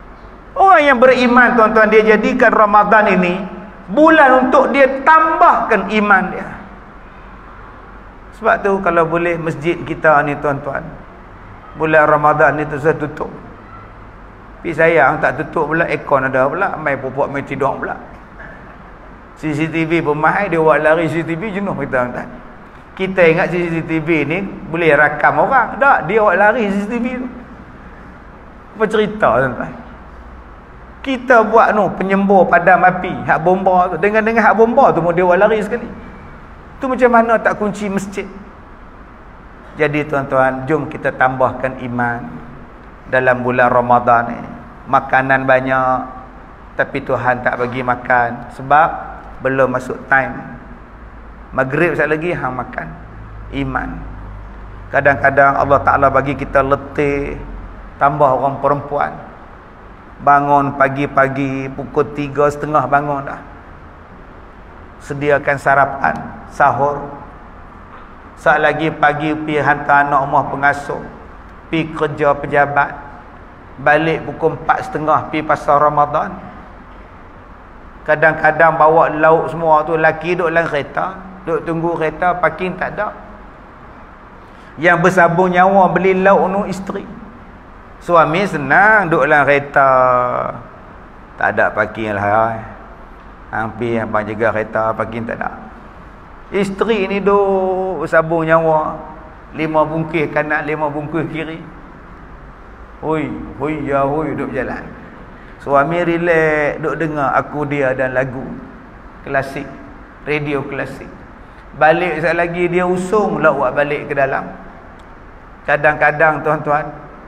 Orang yang beriman tuan-tuan, dia jadikan Ramadan ini bulan untuk dia tambahkan iman dia. Sebab tu kalau boleh masjid kita ni tuan-tuan, bulan Ramadan ni tu saya tutup. Tapi sayang tak tutup pula, aircon ada pula, mai pupuk mai tidur pula. C C T V pun mahal, dia buat lari C C T V jenuh kita tuan. Kita ingat C C T V ni boleh rakam orang. Tak, dia buat lari C C T V tu. Apa cerita tuan-tuan? Kita buat no penyembur padam api, hak bomba tu. Dengan-dengan hak bomba tu dia buat lari sekali. Tu macam mana tak kunci masjid? Jadi tuan-tuan, jom kita tambahkan iman dalam bulan Ramadan ni. Makanan banyak, tapi Tuhan tak bagi makan sebab belum masuk time. Maghrib sekali lagi hang makan. Iman. Kadang-kadang Allah Ta'ala bagi kita letih, tambah orang perempuan bangun pagi-pagi pukul tiga setengah bangun dah, sediakan sarapan, sahur. Saat lagi pagi pi hantar anak rumah pengasuh, pi kerja pejabat, balik pukul empat setengah pi pasar Ramadan. Kadang-kadang bawa lauk semua tu, laki duduk dalam kereta, duduk tunggu kereta, parking tak ada. Yang bersabung nyawa beli lauk tu isteri. Suami senang duduk dalam kereta, tak ada parking lah. Hampir abang jaga kereta, parking tak ada. Isteri ni duduk bersabung nyawa, lima bungkis kanan, lima bungkis kiri. Hoi, hoi ya hoi, duduk jalan. Suami relax, duduk dengar Aku Dia dan lagu klasik, radio klasik. Balik sekali lagi dia usung lawak balik ke dalam. Kadang-kadang tuan-tuan,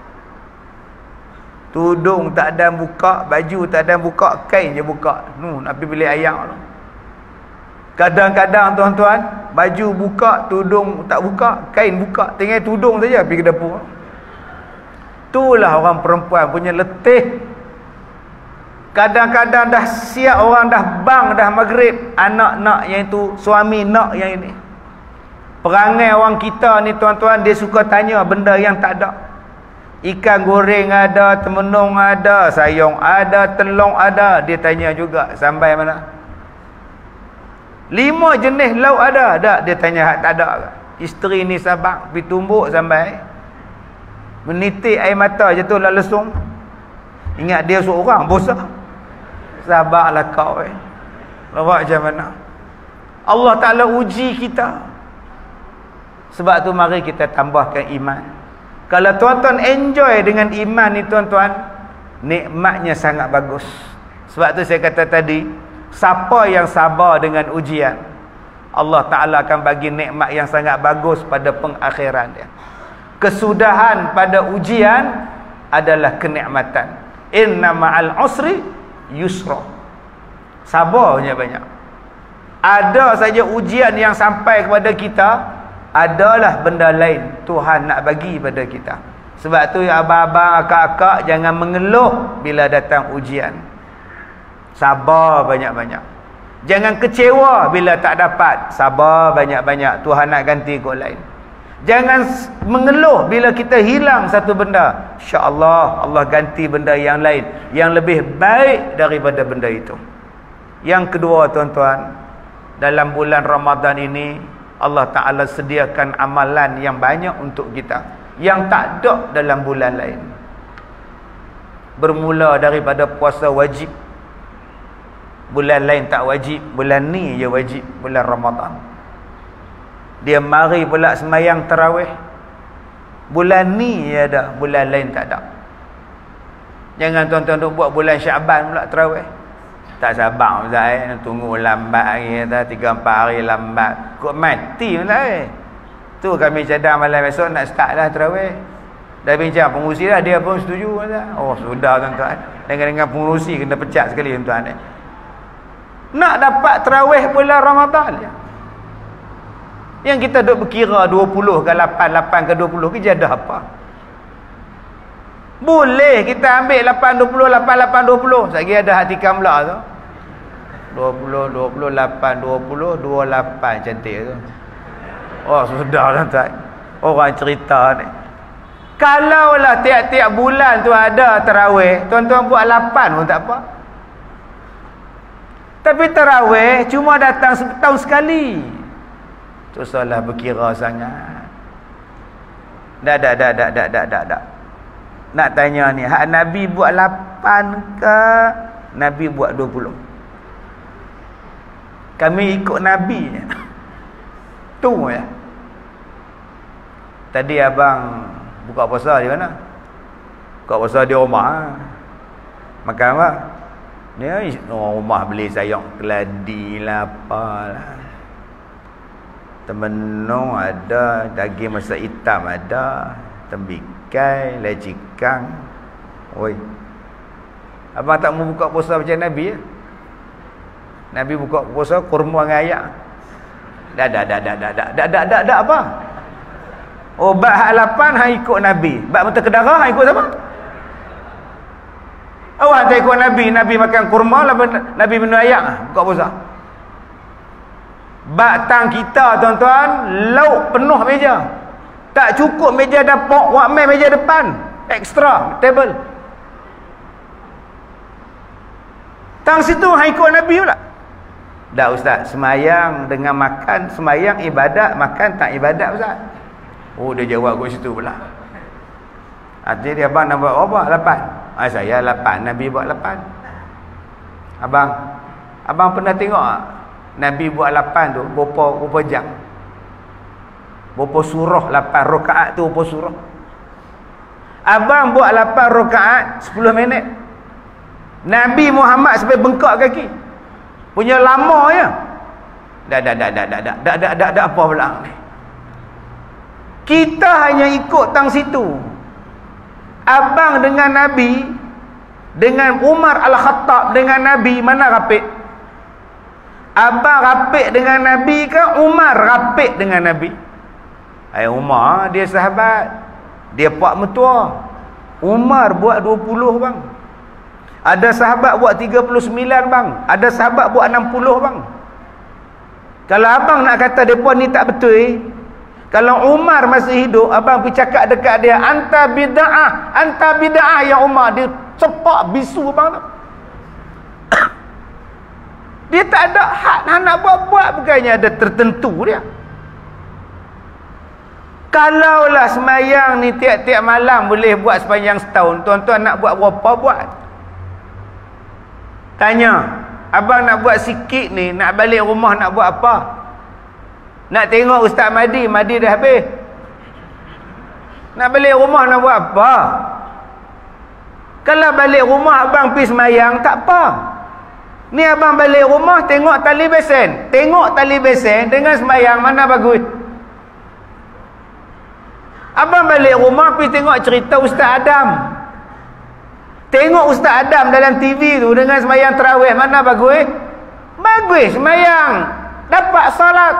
tudung tak ada buka, baju tak ada buka, kain je buka. Nu nak pergi beli ayak tu. Kadang-kadang tuan-tuan, baju buka, tudung tak buka, kain buka, tinggal tudung saja pergi ke dapur. Itulah orang perempuan punya letih. Kadang-kadang dah siap orang dah bang dah maghrib, anak nak yang itu, suami nak yang ini. Perangai orang kita ni tuan-tuan, dia suka tanya benda yang tak ada. Ikan goreng ada, temenung ada, sayang ada, telung ada, dia tanya juga sampai mana. Lima jenis lauk ada, tak? Dia tanya tak ada. Isteri ni sabar, pergi tumbuk sampai menitik air mata jatuh lah lesung. Ingat dia seorang bosan. Sabarlah kau eh. Lawak macam mana? Allah Ta'ala uji kita. Sebab tu mari kita tambahkan iman. Kalau tuan-tuan enjoy dengan iman ni tuan-tuan, nikmatnya sangat bagus. Sebab tu saya kata tadi, siapa yang sabar dengan ujian, Allah Ta'ala akan bagi nikmat yang sangat bagus pada pengakhiran dia. Kesudahan pada ujian adalah kenikmatan. Inna ma'al usri yusra. Sabar banyak-banyak. Ada saja ujian yang sampai kepada kita, adalah benda lain Tuhan nak bagi pada kita. Sebab tu ya abang-abang, akak-akak, jangan mengeluh bila datang ujian. Sabar banyak-banyak. Jangan kecewa bila tak dapat. Sabar banyak-banyak, Tuhan nak ganti kot lain. Jangan mengeluh bila kita hilang satu benda. InsyaAllah Allah ganti benda yang lain yang lebih baik daripada benda itu. Yang kedua tuan-tuan, dalam bulan Ramadan ini Allah Ta'ala sediakan amalan yang banyak untuk kita, yang tak ada dalam bulan lain. Bermula daripada puasa wajib. Bulan lain tak wajib, bulan ni je wajib, bulan Ramadan. Dia mari pula semayang tarawih. Bulan ni je ada, bulan lain tak ada. Jangan tuan-tuan duk buat bulan Syaban pula tarawih. Tak sabar Ustaz eh, tunggu lambat hari kata, tiga empat hari lambat. Kok mati Ustaz eh. Tu kami cadang malam besok nak start dah tarawih. Dah bincang pengurusi dah, dia pun setuju Ustaz. Oh sudah tuan-tuan. Dengan-dengan pengurusi kena pecat sekali tuan-tuan eh. Nak dapat tarawih bulan Ramadan ya. Yang kita duk berkira dua puluh ke lapan, lapan ke dua puluh ke jadah apa? Boleh kita ambil lapan dua puluh, lapan lapan dua puluh. Lagi ada hati kamla tu. dua puluh, dua puluh, lapan, dua puluh, dua puluh lapan. Cantik tu. Oh sudah tuan-tuan. Orang cerita ni. Kalaulah tiap-tiap bulan tu ada tarawih, tuan-tuan buat lapan pun tak apa. Tapi tarawih cuma datang setahun sekali. Tu salah berkira sangat. Dak dak dak dak dak dak dak dak. Nak tanya ni, hak Nabi buat lapan ke Nabi buat dua puluh? Kami ikut Nabi. Tu ya. Tadi abang buka puasa di mana? Buka puasa di rumah. Makan apa? Ni rumah beli sayang keladi lah apalah. Temenung ada, daging masak hitam ada, tembikai, lejikang. Oi. Abang tak mau buka puasa macam Nabi ya? Nabi buka puasa kurma dengan ayak. Dak dak dak dak dak dak dak dak dak apa? Oh, bab hak lapan hang ikut Nabi. Bab mata kedara hang ikut siapa? Awak tak ikut Nabi, Nabi makan kurma, Nabi minum ayak buka puasa. Bak tang kita tuan-tuan, lauk penuh meja. Tak cukup meja dapur, wak main meja depan, ekstra table. Tang situ hang ikut Nabi pula. Dah ustaz, semayang dengan makan, semayang ibadat, makan tak ibadat ustaz. Oh, dia jawab kat situ pula. Artinya dia abang nak buat apa? Lapan. Ah, saya lapan, Nabi buat lapan. Abang, abang pernah tengok tak? Nabi buat lapan tu berapa berapa jam? Berapa surah lapan rakaat tu berapa surah? Abang buat lapan rakaat sepuluh minit. Nabi Muhammad sampai bengkak kaki. Punya lama ya. Dak dak dak dak dak dak dak dak dak dak apa pula ni? Kita hanya ikut tang situ. Abang dengan Nabi, dengan Umar Al-Khattab dengan Nabi, mana rapik? Abang rapik dengan Nabi ke Umar rapik dengan Nabi? Hai, Umar dia sahabat, dia pak mertua. Umar buat dua puluh bang. Ada sahabat buat tiga puluh sembilan bang. Ada sahabat buat enam puluh bang. Kalau abang nak kata depa ni tak betul, eh? Kalau Umar masih hidup, abang pergi cakap dekat dia, anta bid'ah, anta bid'ah ya Umar. Dia cepak bisu abang tu. Dia tak ada hak nak buat-buat, bukannya ada tertentu dia. Kalaulah semayang ni tiap-tiap malam boleh buat sepanjang setahun, tuan-tuan nak buat berapa buat? Tanya, abang nak buat sikit ni, nak balik rumah nak buat apa? Nak tengok Ustaz Madi, Madi dah habis. Nak balik rumah nak buat apa? Kalau balik rumah abang pergi semayang, tak apa. Ni abang balik rumah tengok tali besen. Tengok tali besen dengan semayang, mana bagus? Abang balik rumah pergi tengok cerita Ustaz Adam. Tengok Ustaz Adam dalam T V tu dengan semayang tarawih, mana bagus? Bagus semayang. Dapat salat.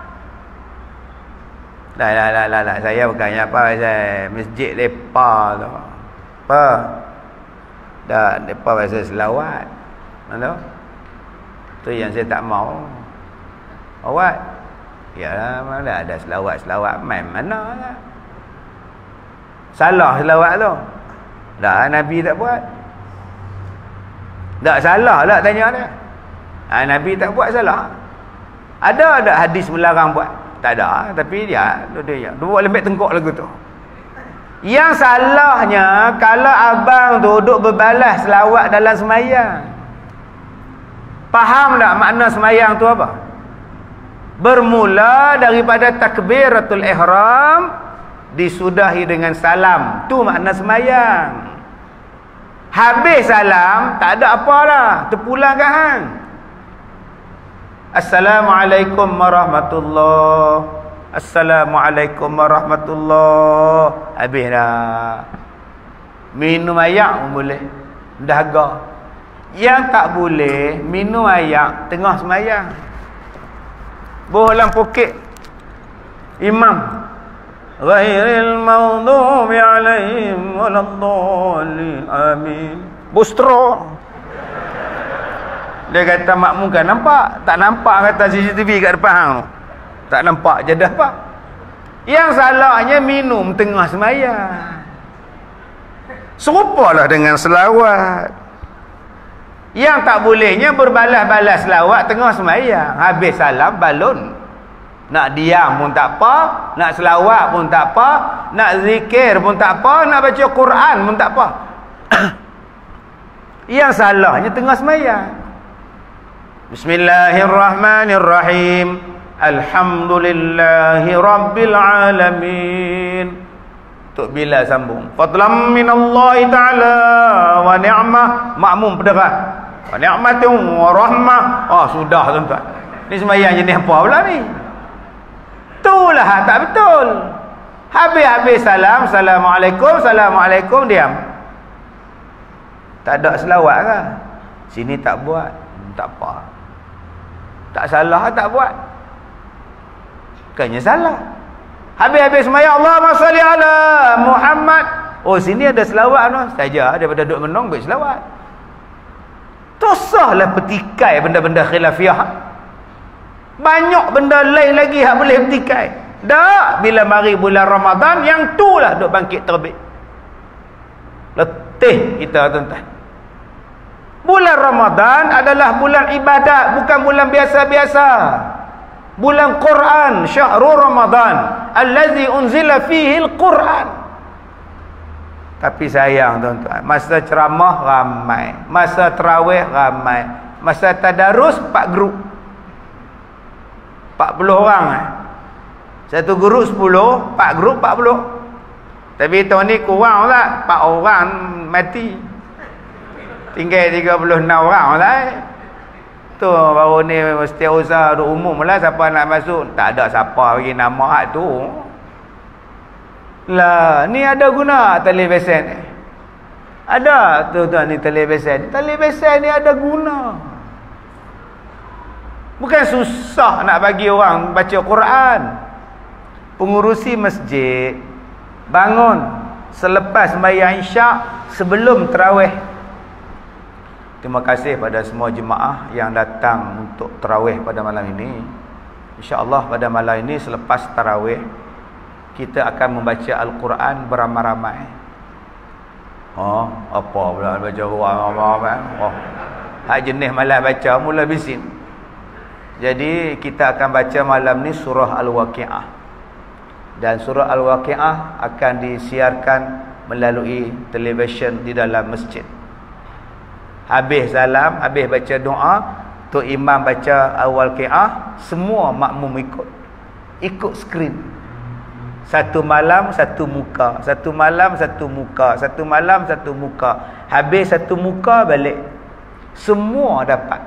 Dah lah lah lah lah, saya bukannya apa, saya masjid lepa tu. Apa? Dah lepa pasal selawat. Mana? Tu yang saya tak mau. Awak. Ya, mana ada selawat-selawat main mana lah. Salah selawat tu. Dah Nabi tak buat. Tak salah lah tanya dia. Ha, Nabi tak buat salah. Ada ada hadis melarang buat? Tak ada, tapi dia dia dia buat lembek tengkok lagu tu. Yang salahnya kalau abang tu duduk berbalas selawat dalam semayang. Faham tak makna semayang tu apa? Bermula daripada takbiratul ihram disudahi dengan salam. Tu makna semayang. Habis salam tak ada apalah, terpulang ke hang. Assalamualaikum warahmatullahi. Assalamualaikum warahmatullahi. Habis dah. Minum ayak pun boleh. Dahaga. Yang tak boleh minum ayak tengah semayang. Bohlam poket imam. Ghairil maghdubi alaihim waladdallin. Amin. Bustro. Dia kata makmum kan nampak? Tak nampak kata C C T V kat depan hang tu. Tak nampak jadah apa? Yang salahnya minum tengah semayang. Serupalah dengan selawat. Yang tak bolehnya berbalas-balas selawat tengah sembahyang. Habis salam balun. Nak diam pun tak apa, nak selawat pun tak apa, nak zikir pun tak apa, nak baca Quran pun tak apa. Yang salahnya tengah sembahyang. Bismillahirrahmanirrahim. Alhamdulillahi rabbil alamin. Tok Bilal sambung. Fadlam minallahi ta'ala wa ni'mah. Makmum pendengar. Wa ni'matun wa rahmah. Oh, sudah tuan-tuan. Ni sembahyang jenis apa pula ni? Itulah tak betul. Habis-habis salam, Assalamualaikum, Assalamualaikum, diam. Tak ada selawat ke? Sini tak buat. Tak apa. Tak salah tak buat. Bukannya salah. Habis-habis sembahyang, Allahumma salli ala Muhammad. Oh, sini ada selawat no. Saja daripada duduk menong baik selawat. Tosahlah petikai benda-benda khilafiyah. Banyak benda lain lagi hak boleh petikai. Dak bila mari bulan Ramadan yang tulah duk bangkit terbit. Letih kita tuan-tuan. Bulan Ramadan adalah bulan ibadat, bukan bulan biasa-biasa. Bulan Quran, syahrul Ramadan allazi unzila fihi al-Quran. Tapi sayang tuan-tuan, masa ceramah ramai, masa tarawih ramai, masa tadarus empat grup. empat puluh orang eh. Satu grup sepuluh, empat grup empat puluh. Tapi tahun ni kurang lah, empat orang mati. Tinggal tiga puluh enam orang lah eh. Tu baru ni setiausaha duk umum lah, siapa nak masuk. Tak ada siapa bagi nama hak tu. Lah, ni ada guna tali besen ni. Ada tu tuan ni tali besen. Tali besen ni ada guna. Bukan susah nak bagi orang baca Quran. Pengurusi masjid bangun selepas sembahyang Isyak sebelum tarawih. Terima kasih pada semua jemaah yang datang untuk tarawih pada malam ini. InsyaAllah pada malam ini selepas tarawih kita akan membaca Al-Quran beramai-ramai. Oh, apa pula baca Quran ramai-ramai? Oh, hak jenis malam baca mula bisin. Jadi kita akan baca malam ni surah Al-Waqi'ah. Dan surah Al-Waqi'ah akan disiarkan melalui televisyen di dalam masjid. Habis salam, habis baca doa, Tok Imam baca Al-Waqi'ah, semua makmum ikut. Ikut skrin. Satu malam satu muka, satu malam satu muka, satu malam satu muka. Habis satu muka balik. Semua dapat.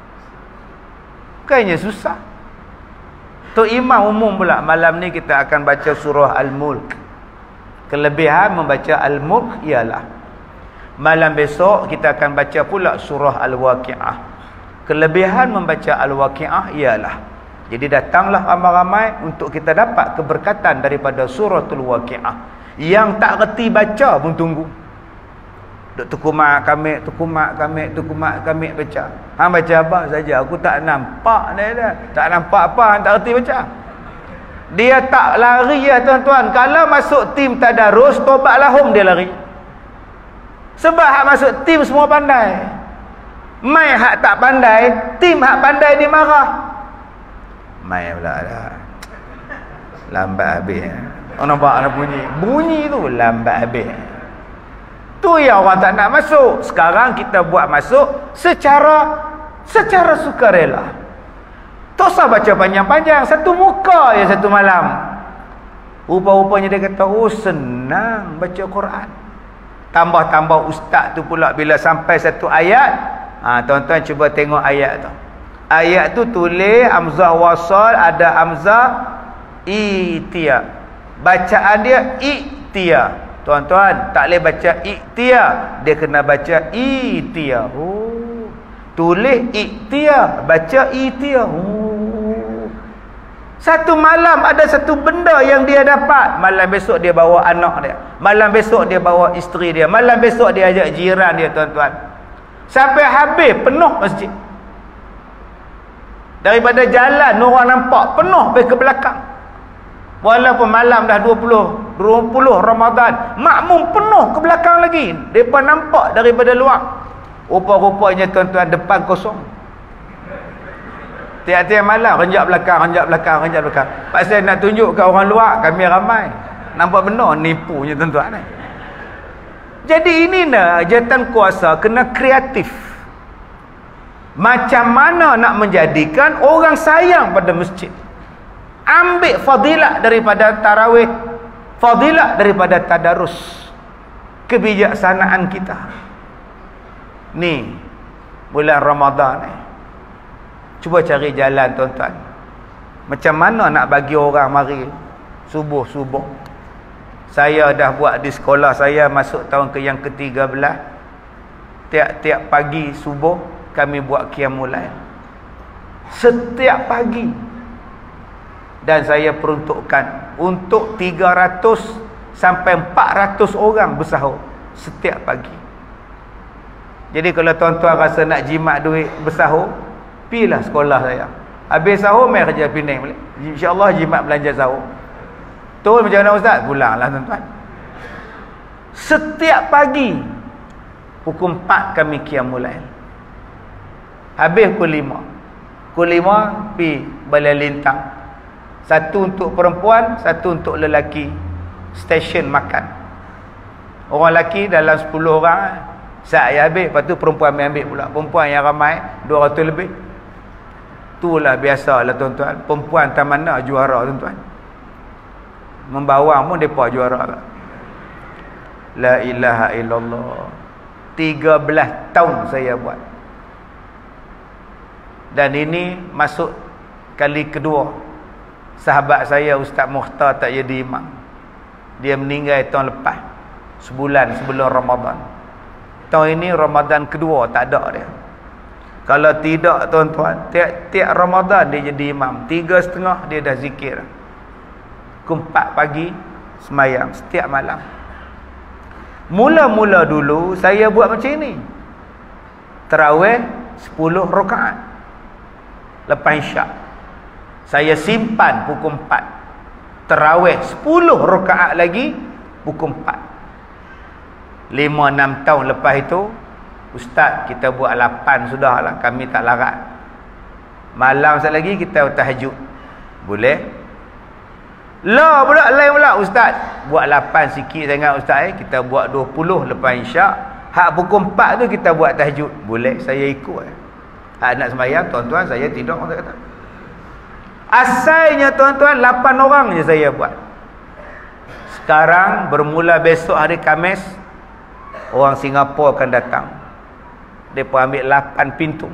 Bukannya susah. Tok Imam umum pula malam ni kita akan baca surah Al-Mulk. Kelebihan membaca Al-Mulk ialah malam besok kita akan baca pula surah Al-Waqi'ah. Kelebihan membaca Al-Waqi'ah ialah jadi datanglah ramai-ramai untuk kita dapat keberkatan daripada suratul Waqi'ah. Yang tak reti baca pun tunggu. Duk tukumak kami, tukumak kami, tukumak kami baca. Hang baca apa saja? Aku tak nampak dia dah. Tak nampak apa, hang tak reti baca. Dia tak lari ya tuan-tuan. Kalau masuk tim tadarus, tobat lahum dia lari. Sebab hak masuk tim semua pandai. Mai hak tak pandai, tim hak pandai dia marah. Mai pula dah. Lambat habis. Oh, nampak ada bunyi. Bunyi tu lambat habis. Tu yang orang tak nak masuk. Sekarang kita buat masuk secara secara sukarela. Tak usah baca panjang-panjang, satu muka je satu malam. Rupa-rupanya dia kata, oh senang baca Quran. Tambah-tambah ustaz tu pula bila sampai satu ayat, ha, tuan-tuan cuba tengok ayat tu. Ayat tu tulis hamzah wasal, ada hamzah itia. Bacaan dia itia. Tuan-tuan tak boleh baca itia, dia kena baca itia. Oh, tulis itia, baca itia. Oh, satu malam ada satu benda yang dia dapat. Malam besok dia bawa anak dia, malam besok dia bawa isteri dia, malam besok dia ajak jiran dia tuan-tuan. Sampai habis penuh masjid. Daripada jalan orang nampak penuh sampai ke belakang. Walaupun malam dah dua puluh Ramadan, makmum penuh ke belakang lagi. Mereka nampak daripada luar. Rupa-rupanya tuan-tuan depan kosong. Tiap-tiap malam renjak belakang, renjak belakang, renjak belakang. Pasal nak tunjuk ke orang luar, kami ramai. Nampak benar nipunya tuan-tuan. Jadi ini nak jawatan kuasa kena kreatif. Macam mana nak menjadikan orang sayang pada masjid. Ambil fadilat daripada tarawih, fadilat daripada tadarus. Kebijaksanaan kita. Ni bulan Ramadan ni. Cuba cari jalan tuan-tuan. Macam mana nak bagi orang mari subuh-subuh. Saya dah buat di sekolah saya masuk tahun ke yang ketiga belas. Tiap-tiap pagi subuh kami buat qiyamul lail. Setiap pagi. Dan saya peruntukkan untuk tiga ratus sampai empat ratus orang bersahur setiap pagi. Jadi kalau tuan-tuan rasa nak jimat duit bersahur, pilah sekolah saya. Habis sahur mai kerja Penang balik. Insya-Allah jimat belanja sahur. Betul macam mana ustaz? Pulanglah tuan-tuan. Setiap pagi pukul empat kami qiyamul lail. Habis pukul lima. Pukul lima pi balai lintang. Satu untuk perempuan, satu untuk lelaki. Stesen makan. Orang lelaki dalam sepuluh orang, saya habis, lepas tu perempuan ambil pula. Perempuan yang ramai dua ratus lebih. Itulah biasalah tuan-tuan. Perempuan tak mana juara tuan-tuan. Membawang pun mereka juara lah. La ilaha illallah. tiga belas tahun saya buat. Dan ini masuk kali kedua. Sahabat saya Ustaz Mukhtar tak jadi imam. Dia meninggal tahun lepas. Sebulan sebelum Ramadan. Tahun ini Ramadan kedua tak ada dia. Kalau tidak tuan-tuan, tiap-tiap Ramadan dia jadi imam. Tiga setengah dia dah zikir. Empat pagi semayang setiap malam. Mula-mula dulu saya buat macam ini. Tarawih sepuluh rakaat. Lepas isyak. Saya simpan pukul empat. Tarawih sepuluh rakaat lagi pukul empat. lima enam tahun lepas itu, ustaz kita buat lapan sudahlah, kami tak larat. Malam sekali lagi kita tahajud. Boleh? Lah pula lain pula ustaz. Buat lapan sikit sangat ustaz eh. Kita buat dua puluh lepas isyak. Hak pukul empat tu kita buat tahajud. Boleh, saya ikut. Hak nak sembahyang tuan-tuan saya tidur orang kata. Asalnya tuan-tuan lapan orang je saya buat. Sekarang bermula besok hari Khamis, orang Singapura akan datang. Mereka ambil lapan pintu.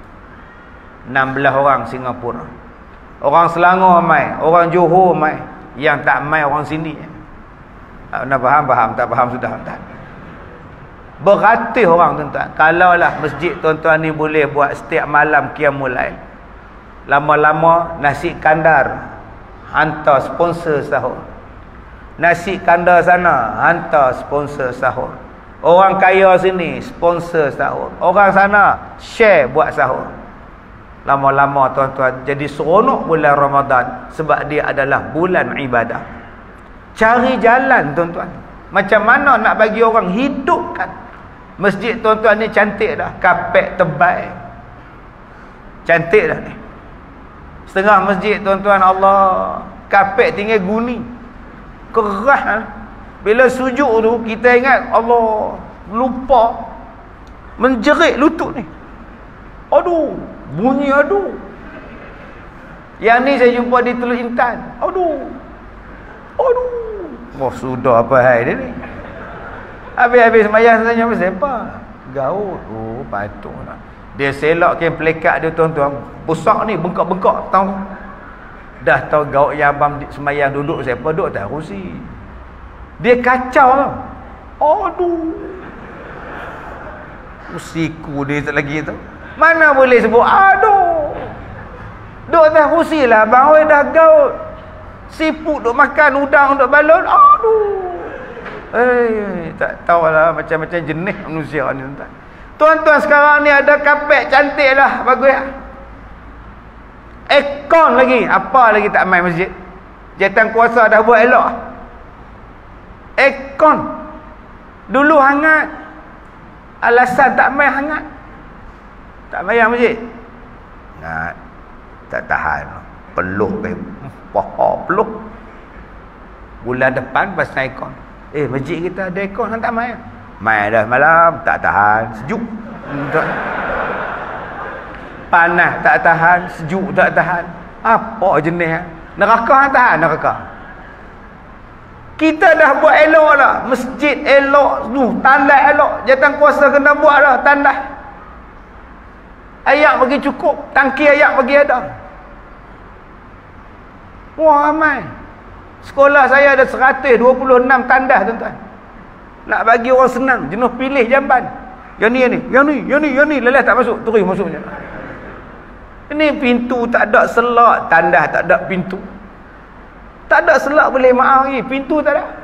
enam belas orang Singapura. Orang Selangor mai, orang Johor mai. Yang tak mai orang sini. Tak nak faham, faham. Tak faham sudah. Tak. Beratus orang tuan-tuan. Kalaulah masjid tuan-tuan ni boleh buat setiap malam qiyamul lail. Lama-lama nasi kandar hantar sponsor sahur. Nasi kandar sana hantar sponsor sahur. Orang kaya sini sponsor sahur. Orang sana share buat sahur. Lama-lama tuan-tuan jadi seronok bulan Ramadan sebab dia adalah bulan ibadah. Cari jalan tuan-tuan. Macam mana nak bagi orang hidupkan. Masjid tuan-tuan ni cantik dah. Kapet tebal. Cantik dah ni. Setengah masjid tuan-tuan Allah. Kapet tinggal guni. Keras. Bila sujud tu kita ingat Allah. Lupa. Menjerit lutut ni. Aduh. Bunyi aduh. Yang ni saya jumpa di Teluk Intan. Aduh. Aduh. Wah sudah apa hai dia ni. Habis-habis semayang saya tanya siapa? Gaut. Oh patutlah. Dia selak kain pelekat dia tuan-tuan. Besar ni bengkak-bengkak tahu. Dah tahu gaut yang abang semayang duduk siapa duduk tak kursi. Dia kacau tau. Aduh. Kursiku dia tak lagi tu. Mana boleh sebut aduh. Duk atas kursi lah abang oi dah gaut. Siput duk makan udang duk balon. Aduh. Eh tak tahulah macam-macam jenis manusia ni tuan-tuan. Tuan-tuan sekarang ni ada kapet cantik lah bagus. Aircon lagi, apa lagi tak main masjid. Jatan kuasa dah buat elok. Aircon dulu hangat, alasan tak main hangat, tak mayang masjid. Nah, tak tahan, peluk ke poho peluk. Bulan depan pasal aircon, eh masjid kita ada aircon, kan tak main. Main dah malam, tak tahan, sejuk. Tak. Panas tak tahan, sejuk tak tahan. Apa jenis? Neraka tahan neraka. Kita dah buat elok dah, masjid elok, tu tandas elok, jatan kuasa kena buat dah tandas. Ayak bagi cukup, tangki ayak bagi ada. Wah ramai. Sekolah saya ada seratus dua puluh enam tandas tuan-tuan. Nak bagi orang senang, jenuh pilih jamban. Yang ni, yang ni, yang ni, yang ni, yang ni, lelah tak masuk, terus masuknya. Ini pintu tak ada selak, tandas tak ada pintu. Tak ada selak boleh maaf lagi, pintu tak ada.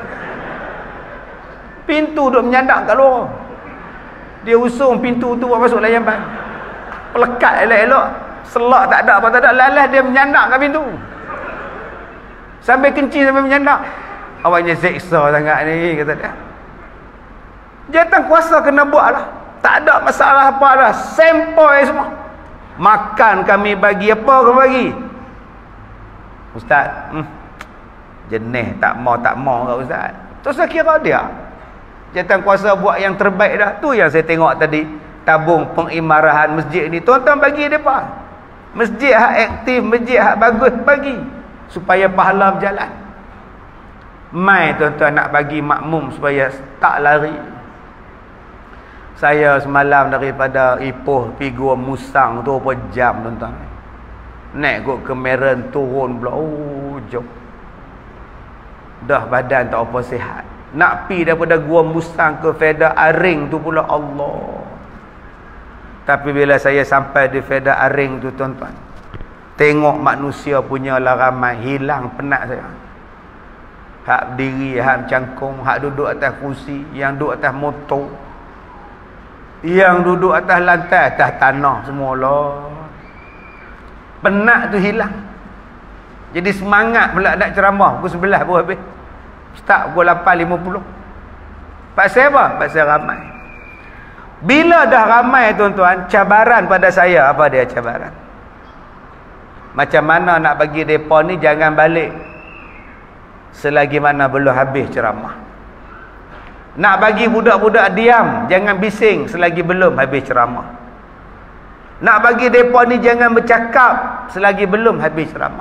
Pintu duk menyandak kat luar. Dia usung pintu tu buat masuk dalam jamban. Pelekat elok-elok, selak tak ada apa tak ada, lalas dia menyandak kat pintu. Sampai kencing sampai menyandak. Awaknya seksa sangat ni, kata dia. Jatan kuasa kena buat lah. Tak ada masalah apa dah. Sempoi semua. Makan kami bagi apa kau bagi? Ustaz, hmm, jenis tak mau tak mau kat ustaz. Tu saya kira dia. Jatan kuasa buat yang terbaik dah. Tu yang saya tengok tadi. Tabung pengimarahan masjid ni. Tuan-tuan bagi depa. Masjid hak aktif, masjid hak bagus bagi. Supaya pahala berjalan. Mai tuan-tuan nak bagi makmum supaya tak lari. Saya semalam daripada Ipoh pergi Gua Musang tu berapa jam tuan-tuan. Naik kot ke Meran, turun pula. Oh, jauh. Dah badan tak apa sihat. Nak pi daripada Gua Musang ke Feda Aring tu pula, Allah. Tapi bila saya sampai di Feda Aring tu tuan-tuan, tengok manusia punya lah ramai, hilang penat saya. Hak berdiri, hak mencangkung, hak duduk atas kursi, yang duduk atas motor, yang duduk atas lantai, atas tanah semua lah. Penat tu hilang. Jadi semangat pula nak ceramah. Pukul sebelas pun habis. Start pukul lapan lima puluh. Pasal apa? Pasal ramai. Bila dah ramai tuan-tuan, cabaran pada saya, apa dia cabaran? Macam mana nak bagi mereka ni jangan balik selagi mana belum habis ceramah. Nak bagi budak-budak diam, jangan bising selagi belum habis ceramah. Nak bagi mereka ni jangan bercakap selagi belum habis ceramah.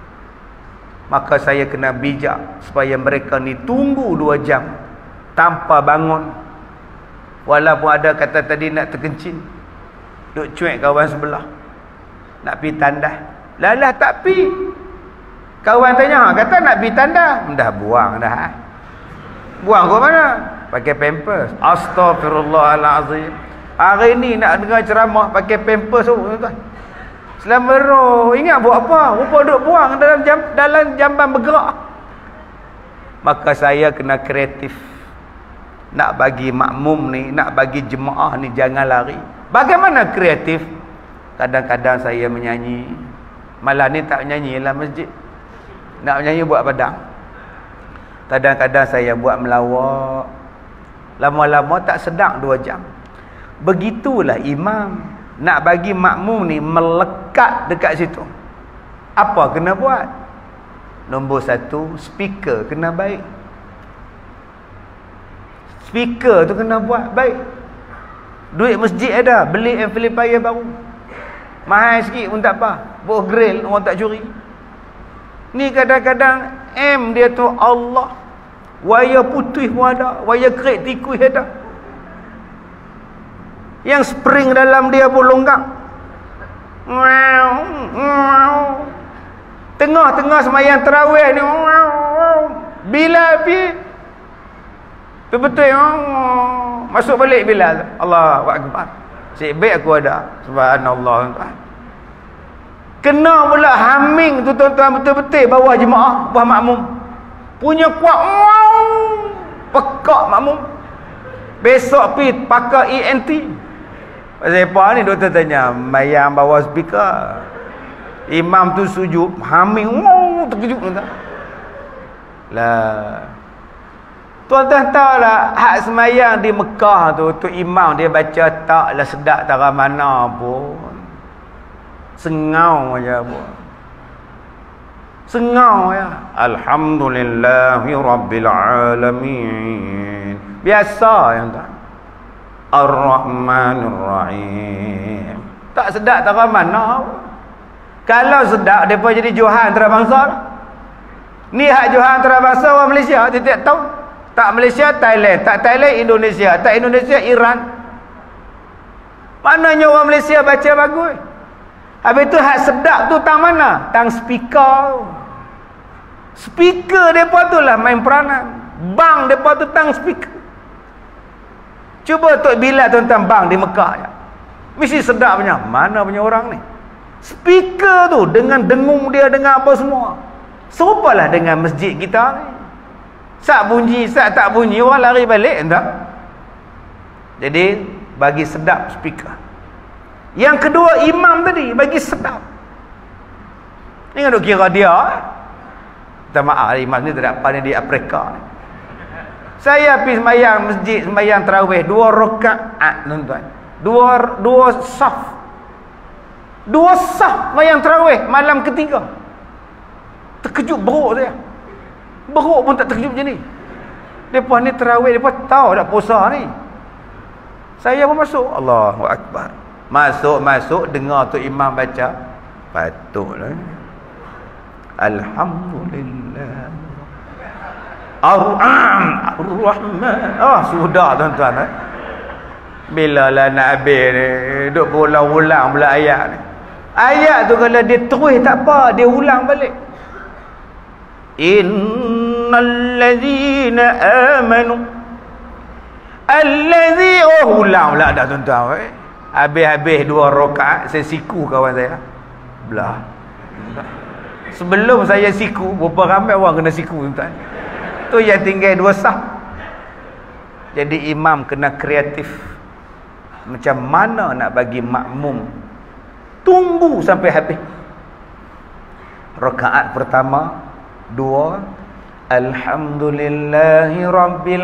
Maka saya kena bijak supaya mereka ni tunggu dua jam tanpa bangun. Walaupun ada kata tadi nak terkencing, duk cuek kawan sebelah, nak pergi tandas, lalah tak pi. Kawan tanya, kata nak pergi tandas, dah buang dah. Buang ke mana? Pakai pampers. Astaghfirullahalazim. Hari ni nak dengar ceramah pakai pampers tu tuan-tuan. Selama roh, ingat buat apa? Rupa duk buang dalam jam, dalam jamban bergerak. Maka saya kena kreatif. Nak bagi makmum ni, nak bagi jemaah ni jangan lari. Bagaimana kreatif? Kadang-kadang saya menyanyi. Malah ni tak menyanyi dalam masjid. Nak menyanyi buat padang. Kadang-kadang saya buat melawak. Lama-lama tak sedang dua jam. Begitulah imam. Nak bagi makmum ni melekat dekat situ. Apa kena buat? Nombor satu, speaker kena baik. Speaker tu kena buat baik. Duit masjid ada, beli amplifier baru. Mahal sikit pun tak apa. Buat grill, orang tak curi. Ni kadang-kadang M dia tu Allah. Wayar putih pun ada, wayar kerik tikus ada. Yang spring dalam dia pun longgang. Tengah-tengah semayang tarawih ni, Bilal pi betul-betul masuk balik Bilal. Allahu akbar. Cik baik aku ada. Subhanallah. Kena pula haming tu tuan-tuan betul-betul bawah jemaah, bawah makmum. Punya kuat. Pekak makmum. Besok pi pakai E N T. Pasal apa ni doktor tanya, mayang bawah speaker. Imam tu sujud, haming, terkejut tuan-tuan. Lah. Tuan-tuan tahu lah, hak semayang di Mekah tu, tu imam dia baca taklah sedap tara mana pun. Sengau aja pun. Sengau ya. Alhamdulillahi rabbil alamin. Biasa ya tuan. Ar-Rahmanir Rahim. Tak sedap tara mana pun. Kalau sedap depa jadi johan antarabangsa. Ni hak johan antarabangsa orang Malaysia tiap tahun. Tak Malaysia, Thailand. Tak Thailand, Indonesia. Tak Indonesia, Iran. Maknanya orang Malaysia baca bagus. Habis tu hak sedap tu tang mana? Tang speaker. Speaker mereka tu lah main peranan. Bang mereka tu tang speaker. Cuba Tok Bilal tuan-tuan bang di Mekah ya. Mesti sedap punya. Mana punya orang ni? Speaker tu dengan dengung dia, dengan apa semua. Serupalah dengan masjid kita ni. Sak bunyi, sak tak bunyi, orang lari balik entah. Jadi bagi sedap speaker. Yang kedua imam tadi bagi sedap. Ni kan duk kira dia. Minta maaf imam ni tak ada apa ni di Afrika ni. Saya pergi sembahyang masjid, sembahyang tarawih dua rakaat tuan-tuan. Dua dua saf. Dua saf sembahyang tarawih malam ketiga. Terkejut beruk saya. Beruk pun tak terkejut macam ni. Depa ni tarawih, depa tahu dak puasa ni. Saya pun masuk, Allahu akbar. Masuk-masuk dengar tu imam baca, patutlah. Alhamdulillah. Ar-Rahman. Ah, sudah tuan-tuan eh. Bila lah nak habis ni, duk ulang-ulang pula ayat ni. Ayat tu kalau dia terus tak apa, dia ulang balik. Innal ladzina amanu allazi oh ulang pula dah tuan-tuan eh. Habis-habis dua rakaat saya siku kawan saya. Belah. Sebelum saya siku, berapa ramai orang kena siku tuan-tuan. Tu yang tinggal dua sah. Jadi imam kena kreatif. Macam mana nak bagi makmum tunggu sampai habis. Rakaat pertama dua Alhamdulillahi Rabbil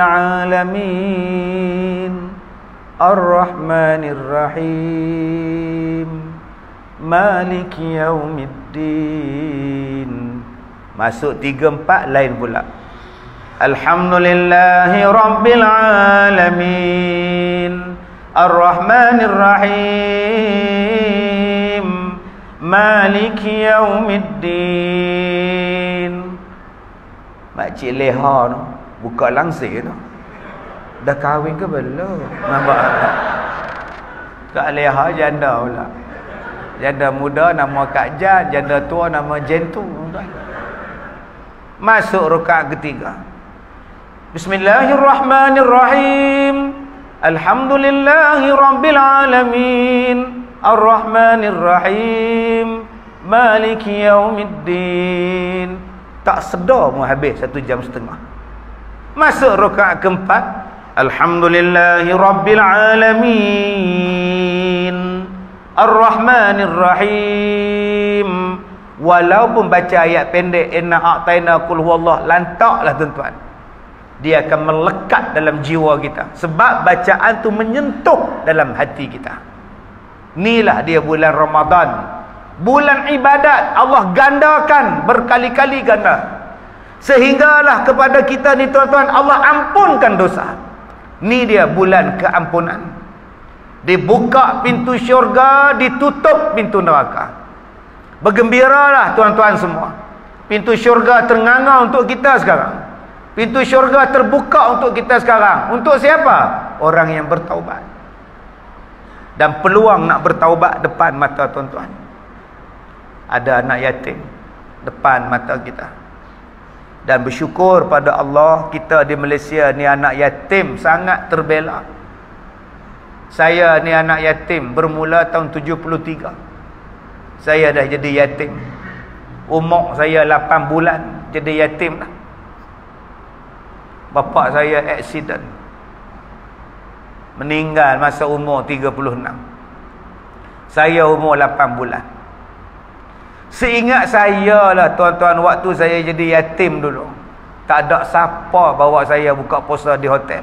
Alamin Ar-Rahmanir Rahim Maliki Yaumiddin. Masuk tiga empat lain pula. Alhamdulillahi Rabbil Alamin Ar-Rahmanir Rahim Maliki Yaumiddin. Makcik Leha tu buka langsir tu. Dah kahwin ke belum? Nampak tak? Kak Leha janda pula. Janda muda nama Kak Jan, janda tua nama Jentu. Masuk rakaat ketiga. Bismillahirrahmanirrahim. Alhamdulillahi Rabbil Alamin Ar-Rahmanir Rahim Maliki Yaumiddin. Tak sedar pun habis satu jam setengah. Masuk rakaat keempat. Alhamdulillahi Rabbil Alamin Ar-Rahmanir Rahim. Walaupun baca ayat pendek inna a'tayna qul huwallah, lantaklah tuan-tuan. Dia akan melekat dalam jiwa kita. Sebab bacaan tu menyentuh dalam hati kita. Inilah dia bulan Ramadan. Bulan ibadat. Allah gandakan berkali-kali ganda. Sehinggalah kepada kita ni tuan-tuan, Allah ampunkan dosa. Ni dia bulan keampunan. Dibuka pintu syurga, ditutup pintu neraka. Bergembiralah tuan-tuan semua. Pintu syurga ternganga untuk kita sekarang. Pintu syurga terbuka untuk kita sekarang. Untuk siapa? Orang yang bertaubat. Dan peluang nak bertaubat depan mata tuan-tuan. Ada anak yatim depan mata kita. Dan bersyukur pada Allah, kita di Malaysia ni anak yatim sangat terbela. Saya ni anak yatim bermula tahun tujuh puluh tiga. Saya dah jadi yatim. Umur saya lapan bulan jadi yatim dah. Bapa saya aksiden. Meninggal masa umur tiga puluh enam. Saya umur lapan bulan. Seingat saya lah tuan-tuan, waktu saya jadi yatim dulu, tak ada siapa bawa saya buka puasa di hotel.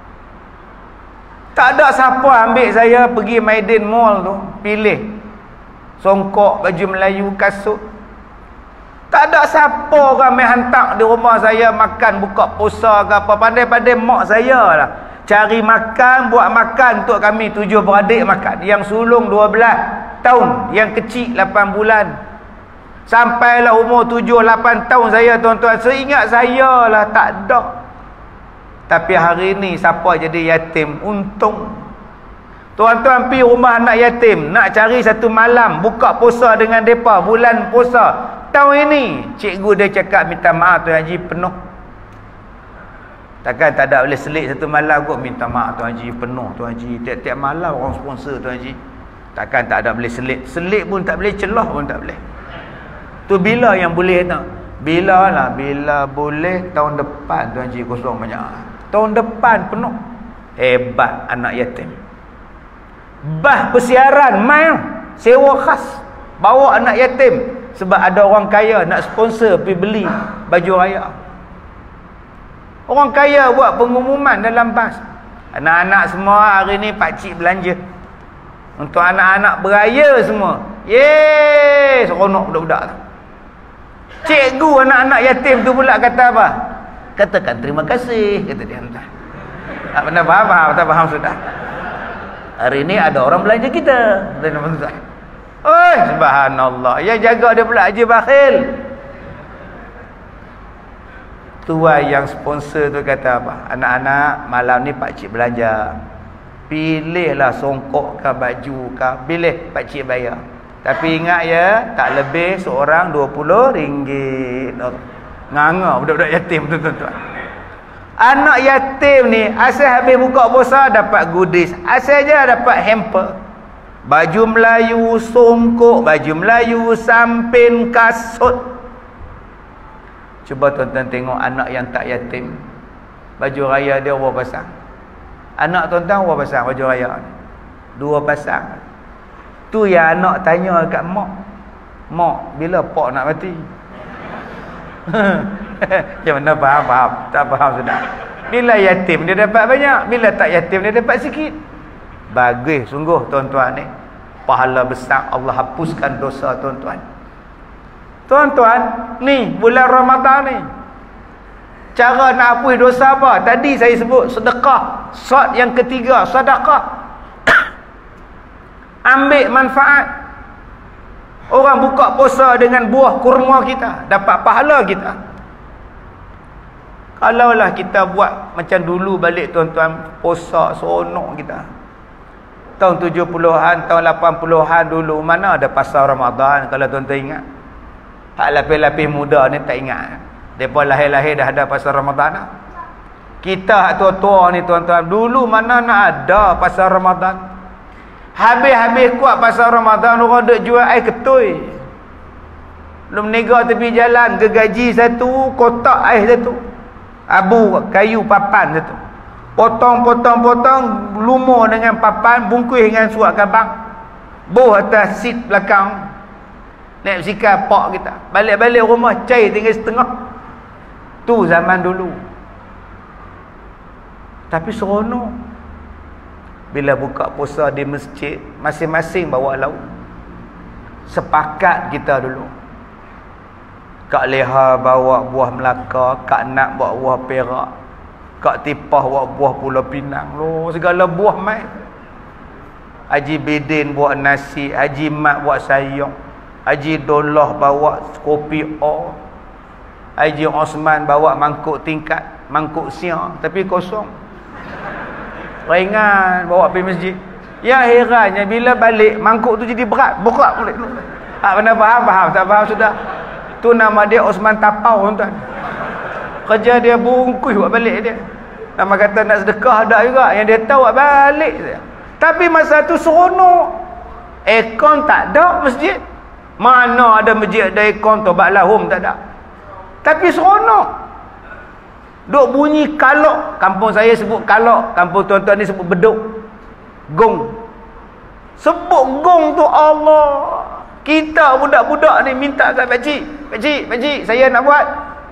Tak ada siapa ambil saya pergi Maidin Mall tu, pilih songkok, baju Melayu, kasut. Tak ada siapa orang main hantar di rumah saya makan buka puasa ke apa. Pandai-pandai mak saya lah cari makan, buat makan untuk kami tujuh beradik makan. Yang sulung dua belas tahun, yang kecil lapan bulan. Sampailah umur tujuh lapan tahun saya tuan-tuan, seingat saya lah tak ada. Tapi hari ni siapa jadi yatim? Untung tuan-tuan pergi rumah anak yatim, nak cari satu malam buka puasa dengan mereka bulan puasa. Tahun ini cikgu dia cakap minta maaf Tuan Haji, penuh. Takkan tak ada boleh selit satu malam kot, minta maaf Tuan Haji, penuh Tuan Haji. Tiap-tiap malam orang sponsor Tuan Haji. Takkan tak ada boleh selit. Selit pun tak boleh, celah pun tak boleh. Tu bila yang boleh tak? Bila lah, bila boleh tahun depan Tuan Haji kosong banyak. Tahun depan penuh. Hebat anak yatim. Bah persiaran main sewa khas bawa anak yatim sebab ada orang kaya nak sponsor pergi beli baju raya. Orang kaya buat pengumuman dalam bas, anak-anak semua hari ni pak cik belanja untuk anak-anak beraya semua. Yeay, seronok budak-budak tu. Cikgu anak-anak yatim tu pula kata apa? Katakan terima kasih, kata dia. Tak pernah faham, tak faham sudah. Hari ni ada orang belanja kita. Oi, subhanallah. Yang jaga dia pula Haji Bakhil. Tuan yang sponsor tu kata apa? Anak-anak, malam ni pak cik belanja. Pilihlah songkok ke baju ke, pilih pak cik bayar. Tapi ingat ya, tak lebih seorang dua puluh ringgit. Nganga budak-budak yatim tu tuan-tuan. Anak yatim ni asal habis buka puasa dapat goodies, asal je dapat hamper. Baju Melayu, songkok, baju Melayu, sampin, kasut. Cuba tuan-tuan tengok anak yang tak yatim, baju raya dia berapa pasang? Anak tuan-tuan berapa pasang baju raya? Dua pasang. Tu yang anak tanya kat mak, mak bila pak nak mati? Yang mana faham-faham, tak faham sudah. Bila yatim dia dapat banyak, bila tak yatim dia dapat sikit. Bagus sungguh tuan-tuan ni. Pahala besar, Allah hapuskan dosa tuan-tuan. Tuan-tuan, ni bulan Ramadan ni, cara nak hapus dosa apa? Tadi saya sebut sedekah. Shot yang ketiga, sedekah. Ambil manfaat. Orang buka puasa dengan buah kurma kita, dapat pahala kita. Kalaulah kita buat macam dulu balik tuan-tuan, puasa seronok kita. Tahun tujuh puluhan, tahun lapan puluhan dulu, mana ada pasar Ramadan kalau tuan-tuan ingat. Hak lapis-lapis muda ni tak ingat. Mereka lahir-lahir dah ada pasar Ramadan dah. Kita hak tua-tua ni tuan-tuan, dulu mana nak ada pasar Ramadan. Habis-habis kuat pasar Ramadan, orang duk jual air ketui. Belum niaga tepi jalan, gergaji satu, kotak air satu. Abu kayu papan satu. Potong-potong-potong, lumur dengan papan, bungkus dengan surat khabang. Boh atas seat belakang. Naik sikap pak kita. Balik-balik rumah, cair tinggal setengah. Tu zaman dulu. Tapi seronok. Bila buka puasa di masjid, masing-masing bawa lauk. Sepakat kita dulu. Kak Leha bawa buah Melaka, Kak Nak bawa buah Perak, Kak Tipah bawa buah Pulau Pinang. Loh, segala buah mai. Haji Bidin buat nasi, Haji Mat buat sayur, Haji Dollah bawa kopi O, Haji Osman bawa mangkuk tingkat, mangkuk siang tapi kosong. Ringan bawa pergi masjid. Ya herannya bila balik mangkuk tu jadi berat, berat balik. Tak pernah faham, faham, tak faham sudah. Tu nama dia Osman Tapau tuan. Kerja dia bungkus buat balik dia. Nama kata nak sedekah ada juga, yang dia tahu buat balik dia. Tapi masa tu seronok. Aircon tak ada masjid. Mana ada masjid ada aircon tu, bak lahum tak ada. Tapi seronok. Duk bunyi kalok. Kampung saya sebut kalok, kampung tuan-tuan ni sebut beduk. Gong. Sebut gong tu Allah. Kita budak-budak ni minta kat pakcik, pakcik, pakcik, saya nak buat.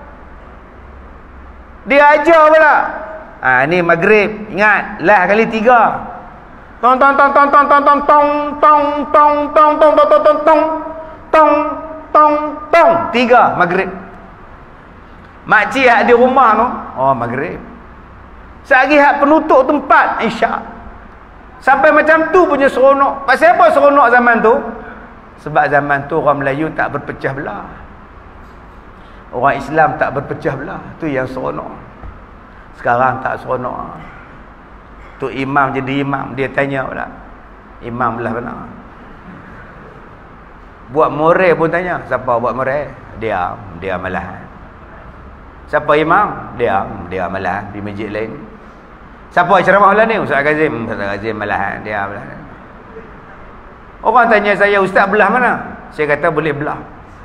Dia ajar pula. Ha, ni maghrib, ingat, lah kali tiga. Tong tong tong tong tong tong tong tong tong tong tong tong tong tong tong tong tong tong tiga maghrib. Makcik hak di rumah tu, oh maghrib. Sehari hak penutup tempat isyak. Sampai macam tu punya seronok. Pasal apa seronok zaman tu? Sebab zaman tu orang Melayu tak berpecah belah. Orang Islam tak berpecah belah. Tu yang seronok. Sekarang tak seronok. Tu imam jadi imam, dia tanya pula. Imam belah mana? Buat moral pun tanya. Siapa buat moral? Diam, dia amalan. Siapa imam? Diam, dia amalan di masjid lain. Siapa ceramah lah ni? Ustaz Kazim. Ustaz Kazim malahan, dia malahan. Orang tanya saya, ustaz belah mana? Saya kata boleh belah.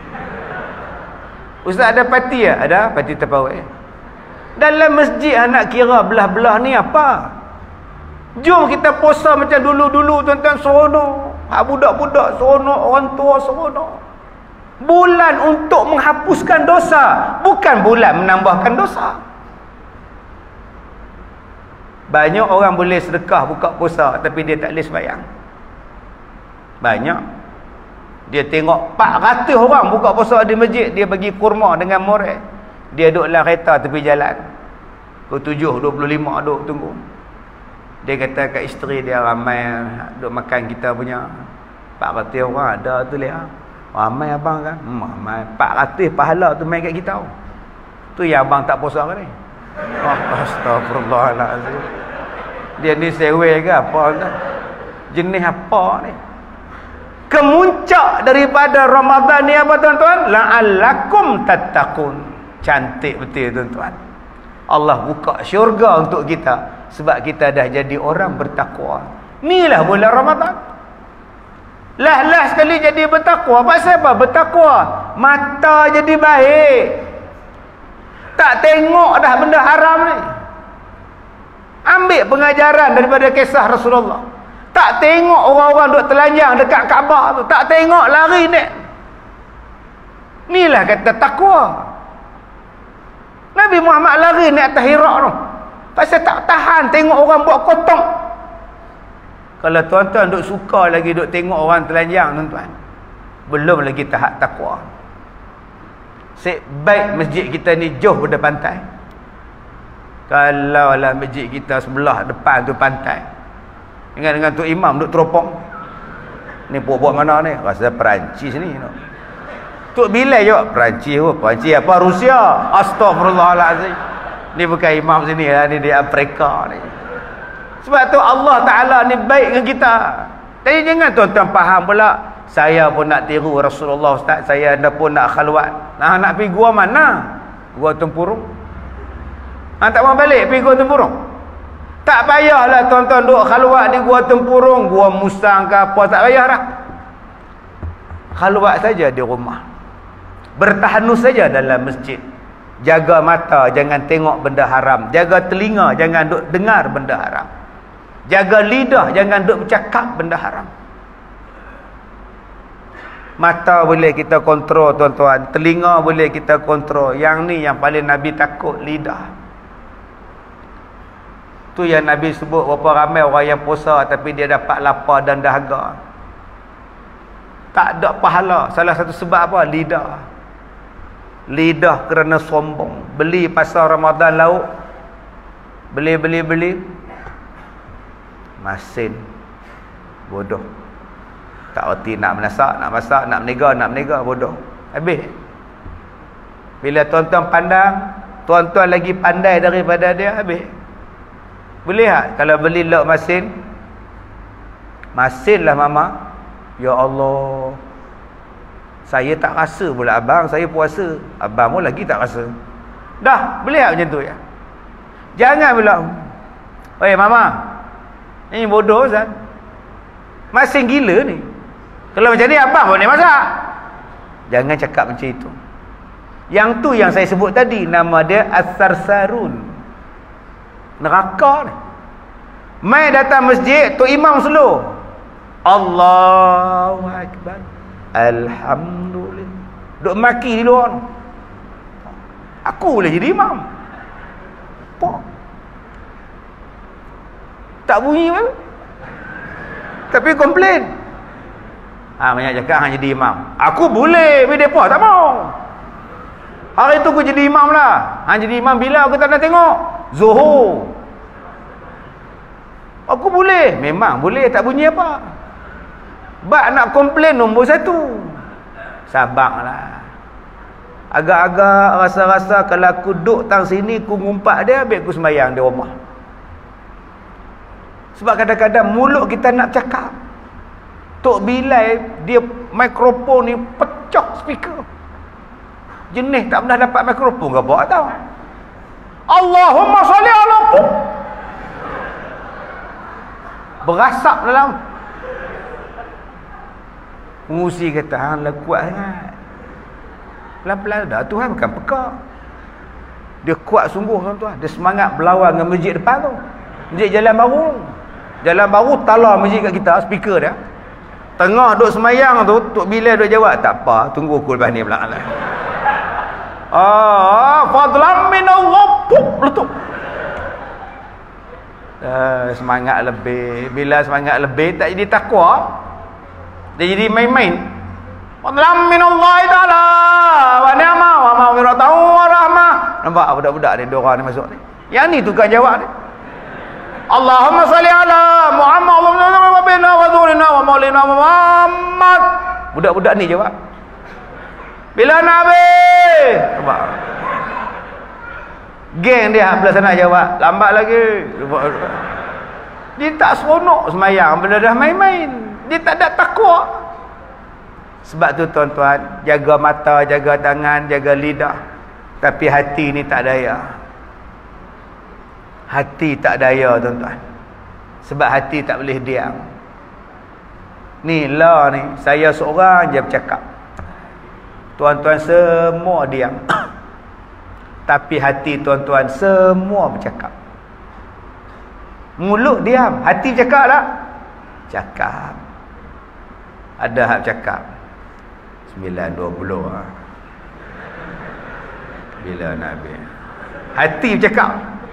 Ustaz ada parti ya? Ada parti terpawai. Dalam masjid nak kira belah-belah ni apa? Jom kita puasa macam dulu-dulu, tuan-tuan, seronok. Hak budak-budak seronok, orang tua seronok. Bulan untuk menghapuskan dosa, bukan bulan menambahkan dosa. Banyak orang boleh sedekah buka puasa tapi dia tak boleh sembahyang. Banyak. Dia tengok empat ratus orang buka puasa di masjid, dia bagi kurma dengan moral. Dia duduk dalam kereta tepi jalan. Pukul tujuh dua puluh lima duduk tunggu. Dia kata kat isteri dia, ramai duduk makan kita punya. empat ratus orang ada tu lihat. Ramai abang kan? Hmm, ramai. empat ratus pahala tu main kat kita. Tu yang abang tak puasa kan ni? Oh, astagfirullahaladzim. Dia ni sewel ke apa tu? Jenis apa ni? Kemuncak daripada Ramadan ni apa tuan-tuan? La'allakum tattaqun. Cantik betul tuan-tuan. Allah buka syurga untuk kita sebab kita dah jadi orang bertakwa. Inilah bulan Ramadan. Lah-lah sekali jadi bertakwa. Pasal apa? Bertakwa. Mata jadi baik. Tak tengok dah benda haram ni. Ambil pengajaran daripada kisah Rasulullah. Tak tengok orang-orang duk telanjang dekat Kaabah tu. Tak tengok lari ni. Inilah kata takwa. Nabi Muhammad lari ni atas Hira tu. Pasal tak tahan tengok orang buat kotak. Kalau tuan-tuan duk suka lagi duk tengok orang telanjang tuan-tuan, belum lagi tahap takwa. Sebaik masjid kita ni jauh pada pantai. Kalau lah masjid kita sebelah depan tu pantai, ingat dengan tu imam duk teropong. Ni buat-buat mana ni? Rasa Perancis ni no. Tok Bilal juga Perancis apa? Perancis apa? Rusia. Astagfirullahalazim. Ni bukan imam sini lah, ni di Afrika ni. Sebab tu Allah Ta'ala ni baik dengan kita. Jadi jangan tuan-tuan faham pula, saya pun nak tiru Rasulullah Ustaz, saya anda pun nak khalwat. Nah, nak pergi gua mana? Gua Tempurung. Ha, tak mau balik pergi gua Tempurung. Tak payahlah tuan-tuan duk khalwat di gua Tempurung, gua Musang ke apa, tak payah dah. Khalwat saja di rumah. Bertahanus saja dalam masjid. Jaga mata, jangan tengok benda haram. Jaga telinga, jangan duk dengar benda haram. Jaga lidah, jangan duk bercakap benda haram. Mata boleh kita kontrol tuan-tuan, telinga boleh kita kontrol. Yang ni yang paling Nabi takut, lidah. Tu yang Nabi sebut berapa ramai orang yang puasa tapi dia dapat lapar dan dahaga. Tak ada pahala. Salah satu sebab apa? Lidah. Lidah kerana sombong. Beli pasar Ramadan lauk, beli-beli-beli, masin, bodoh. Tak erti nak memasak, nak masak, nak meniaga, nak meniaga, bodoh. Habis. Bila tuan-tuan pandang, tuan-tuan lagi pandai daripada dia, habis. Boleh tak? Kalau beli lauk masin, masin lah mama. Ya Allah, saya tak rasa pula abang, saya puasa. Abang pun lagi tak rasa. Dah, boleh tak macam tu ya? Jangan pula, oi mama, ini bodoh Ustaz. Masin gila ni. Kalau macam ni abang boleh masak. Jangan cakap macam itu. Yang tu yang saya sebut tadi, nama dia As-Sarsarun. Neraka ni. Mai datang masjid, tu imam slow. Allahu Akbar. Alhamdulillah. Duk maki di luar. Aku boleh jadi imam. Apa? Tak bunyi apa? Tapi komplain. Ha, banyak cakap hang jadi imam. Aku boleh, tapi depa tak mau. Hari tu aku jadi imam lah. Hang jadi imam bila aku tak nak tengok? Zuhur. Aku boleh. Memang boleh, tak bunyi apa. Bak nak komplain nombor satu. Sabarlah. Agak-agak rasa-rasa kalau aku duduk tang sini, aku ngumpat dia, habis aku sembahyang di rumah. Sebab kadang-kadang mulut kita nak cakap. Tok Bilal, dia mikrofon ni pecah speaker. Jenis tak pernah dapat mikrofon ke apa tau. Allahumma salli ala Muhammad. Berasap dalam. Pengusi kata, hang lah kuat sangat. Pelan-pelan dah, Tuhan bukan peka. Dia kuat sungguh tuan-tuan. Dia semangat berlawan dengan masjid depan tu. Masjid Jalan Baru. Jalan Baru talar masjid kat kita, speaker dia. Tengah duk semayang tu, Tok Bilal duk jawab, tak apa, tunggu aku lepas ni pula. Ah, fadlan min Allah, pup letup. Uh, semangat lebih. Bila semangat lebih tak jadi takwa, dia jadi main-main. Fadlan min Allah ta'ala wa ni'ma wa ma'firatan wa rahmah. Nampak budak-budak ni, dua orang ni masuk ni. Yang ni tukar jawab ni. Allahumma salli ala Muhammad wa bina wa dhurina wa maulina Muhammad. Budak-budak ni jawab. Bila Nabi. Nampak. Geng dia belah sana jawab, lambat lagi. Dia tak seronok semayang bila dah main-main. Dia tak ada takwa. Sebab tu tuan-tuan, jaga mata, jaga tangan, jaga lidah. Tapi hati ni tak daya. Hati tak daya tuan-tuan. Sebab hati tak boleh diam. Ni lah ni, saya seorang je bercakap. Tuan-tuan semua diam. Tapi hati tuan-tuan semua bercakap. Mulut diam, hati bercakap tak? Cakap. Ada hak bercakap. sembilan dua puluh ha. Bila Nabi. Hati bercakap.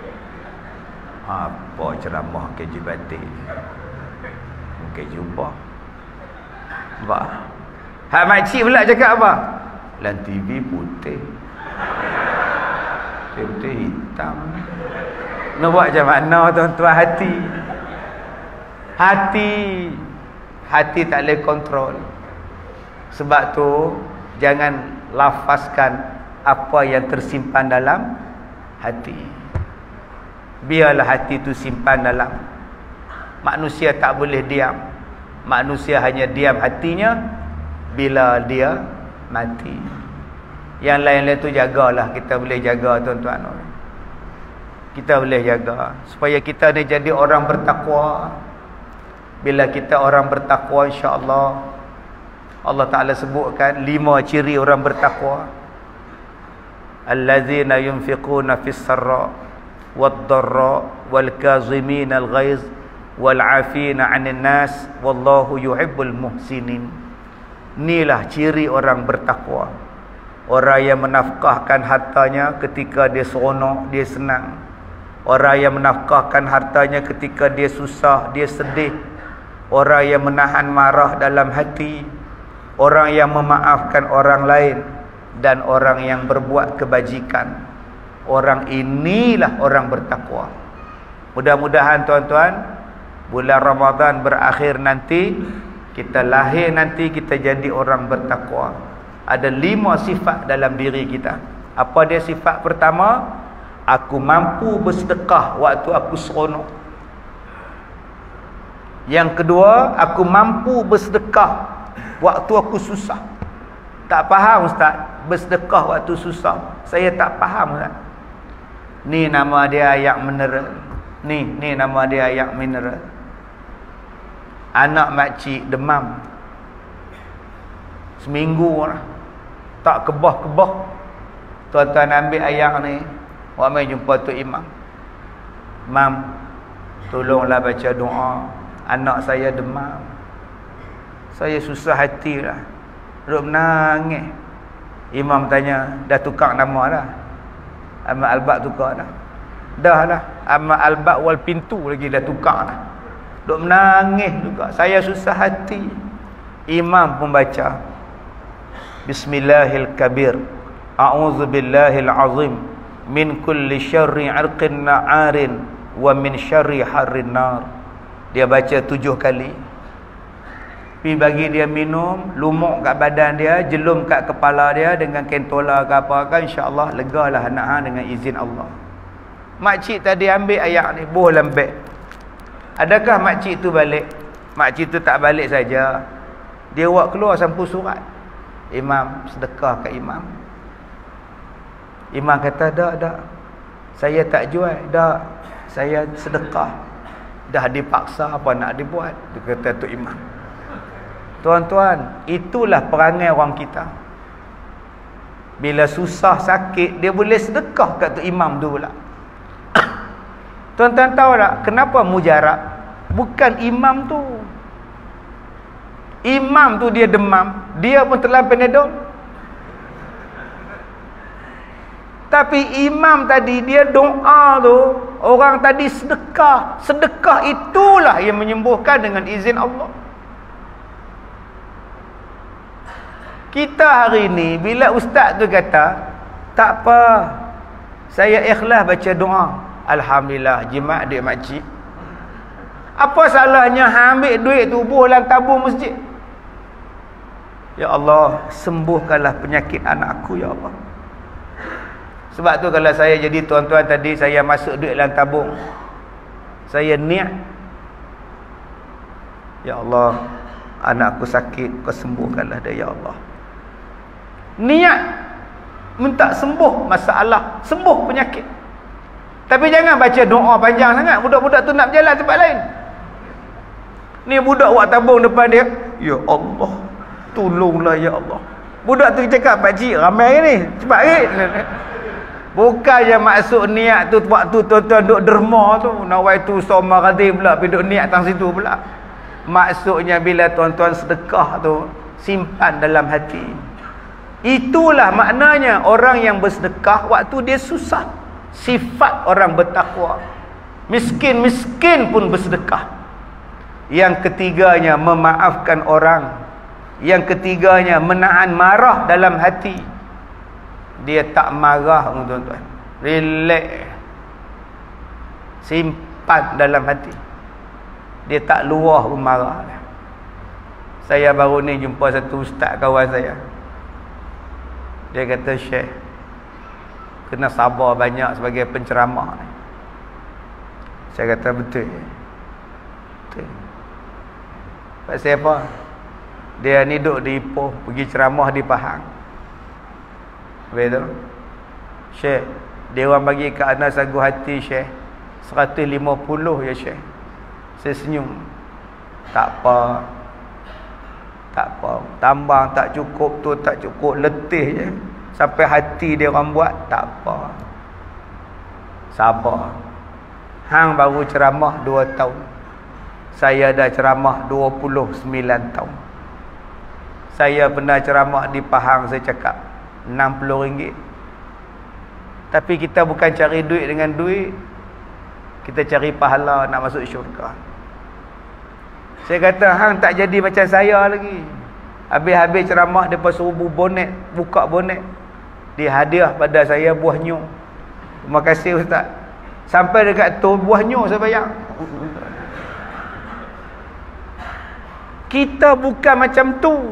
Apa ceramah ke jibati? Mungkin jubah. Apa? Hak makcik pula cakap apa? Dalam T V putih. Putih hitam. Nak buat macam mana tuan-tuan hati? Hati. Hati tak boleh kontrol. Sebab tu jangan lafazkan apa yang tersimpan dalam hati. Biarlah hati tu simpan dalam. Manusia tak boleh diam. Manusia hanya diam hatinya bila dia mati. Yang lain-lain tu jagalah. Kita boleh jaga tuan-tuan. Kita boleh jaga supaya kita ni jadi orang bertakwa. Bila kita orang bertakwa, insya-Allah Allah Ta'ala sebutkan lima ciri orang bertakwa. Allazina yunfiquna fis sarra wad darra wal kazimin al ghaiz wal afina 'anil nas wallahu yuhibbul muhsinin. Inilah ciri orang bertakwa. Orang yang menafkahkan hartanya ketika dia seronok, dia senang. Orang yang menafkahkan hartanya ketika dia susah, dia sedih. Orang yang menahan marah dalam hati. Orang yang memaafkan orang lain. Dan orang yang berbuat kebajikan. Orang inilah orang bertakwa. Mudah-mudahan tuan-tuan, bulan Ramadan berakhir nanti, kita lahir nanti, kita jadi orang bertakwa. Ada lima sifat dalam diri kita. Apa dia sifat pertama? Aku mampu bersedekah waktu aku seronok. Yang kedua, aku mampu bersedekah waktu aku susah. Tak faham Ustaz, bersedekah waktu susah. Saya tak faham Ustaz. Ni nama dia ayak mineral. Ni, ni nama dia ayak mineral. Anak makcik demam. Seminggu lah. Tak kebah-kebah. Tuan-tuan ambil ayak ni. Awak main jumpa Tok Imam. Mam, tolonglah baca doa. Anak saya demam. Saya susah hati lah. Duduk menangis. Imam tanya, dah tukar nama dah? Ahmad Al-Baq tukar dah? Dah lah. Ahmad Al-Baq wal pintu lagi dah tukar dah. Duduk menangis juga. Saya susah hati. Imam pun baca, Bismillahil kabir, A'udzubillahil azim, min kulli syarri irqin na'arin, wa min syarri harrin nar. Dia baca tujuh kali. Pi bagi dia minum, lumuk kat badan dia, jelum kat kepala dia dengan kentola ke apa kan, insya-Allah legalah anak hang dengan izin Allah. Makcik tadi ambil ayat ni, boh lembek. Adakah makcik tu balik? Makcik tu tak balik saja. Dia buat keluar sampul surat. Imam sedekah kat imam. Imam kata, "Dak, dak. Saya tak jual, dak. Saya sedekah." Dah dipaksa apa nak dibuat? Dia kata tu imam. Tuan-tuan, itulah perangai orang kita. Bila susah sakit, dia boleh sedekah kat tu imam tu pula. Tuan-tuan tahu tak kenapa mujarab? Bukan imam tu. Imam tu dia demam, dia pun telan Panadol. Tapi imam tadi dia doa tu, orang tadi sedekah. Sedekah itulah yang menyembuhkan dengan izin Allah. Kita hari ni bila ustaz tu kata, tak apa, saya ikhlas baca doa, alhamdulillah jimat duit makcik. Apa salahnya ambil duit tu buh dalam tabung masjid? Ya Allah, sembuhkanlah penyakit anakku ya Allah. Sebab tu kalau saya jadi tuan-tuan tadi, saya masuk duit dalam tabung, saya niat, ya Allah, anakku sakit, kau sembuhkanlah dia ya Allah. Niat minta sembuh masalah, sembuh penyakit. Tapi jangan baca doa panjang sangat. Budak-budak tu nak berjalan tempat lain. Ni budak buat tabung depan dia, ya Allah, tolonglah ya Allah. Budak tu cakap, "Pakcik, ramai ni, cepat rit." Bukannya maksud niat tu waktu tuan-tuan duk derma tu, nawai tu soma radhi pula pergi duk niat tang situ pula. Maksudnya bila tuan-tuan sedekah tu, simpan dalam hati. Itulah maknanya orang yang bersedekah waktu dia susah. Sifat orang bertakwa. Miskin-miskin pun bersedekah. Yang ketiganya memaafkan orang. Yang ketiganya menahan marah dalam hati. Dia tak marah, tuan-tuan. Relax. Simpan dalam hati. Dia tak luah pun marah. Saya baru ni jumpa satu ustaz kawan saya. Dia kata, "Syekh, kena sabar banyak sebagai penceramah." Saya kata, "Betul." Betul. Pasal apa? Dia ni duduk di Ipoh, pergi ceramah di Pahang. Betul? "Syekh, dia orang bagi ke ana sagu hati, Syekh, seratus lima puluh ya, Syekh." Saya senyum. Tak apa. Tak apa. Tambang tak cukup tu tak cukup, letih je. Sampai hati dia orang buat, tak apa. Sabar. Hang baru ceramah dua tahun. Saya dah ceramah dua puluh sembilan tahun. Saya pernah ceramah di Pahang, saya cakap enam puluh ringgit. Tapi kita bukan cari duit dengan duit. Kita cari pahala nak masuk syurga. Saya kata, hang tak jadi macam saya lagi. Habis-habis ceramah, dia suruh bonet, buka bonet. Dia hadiah pada saya buah nyo. Terima kasih ustaz. Sampai dekat tu buah nyo saya bayar. Kita bukan macam tu.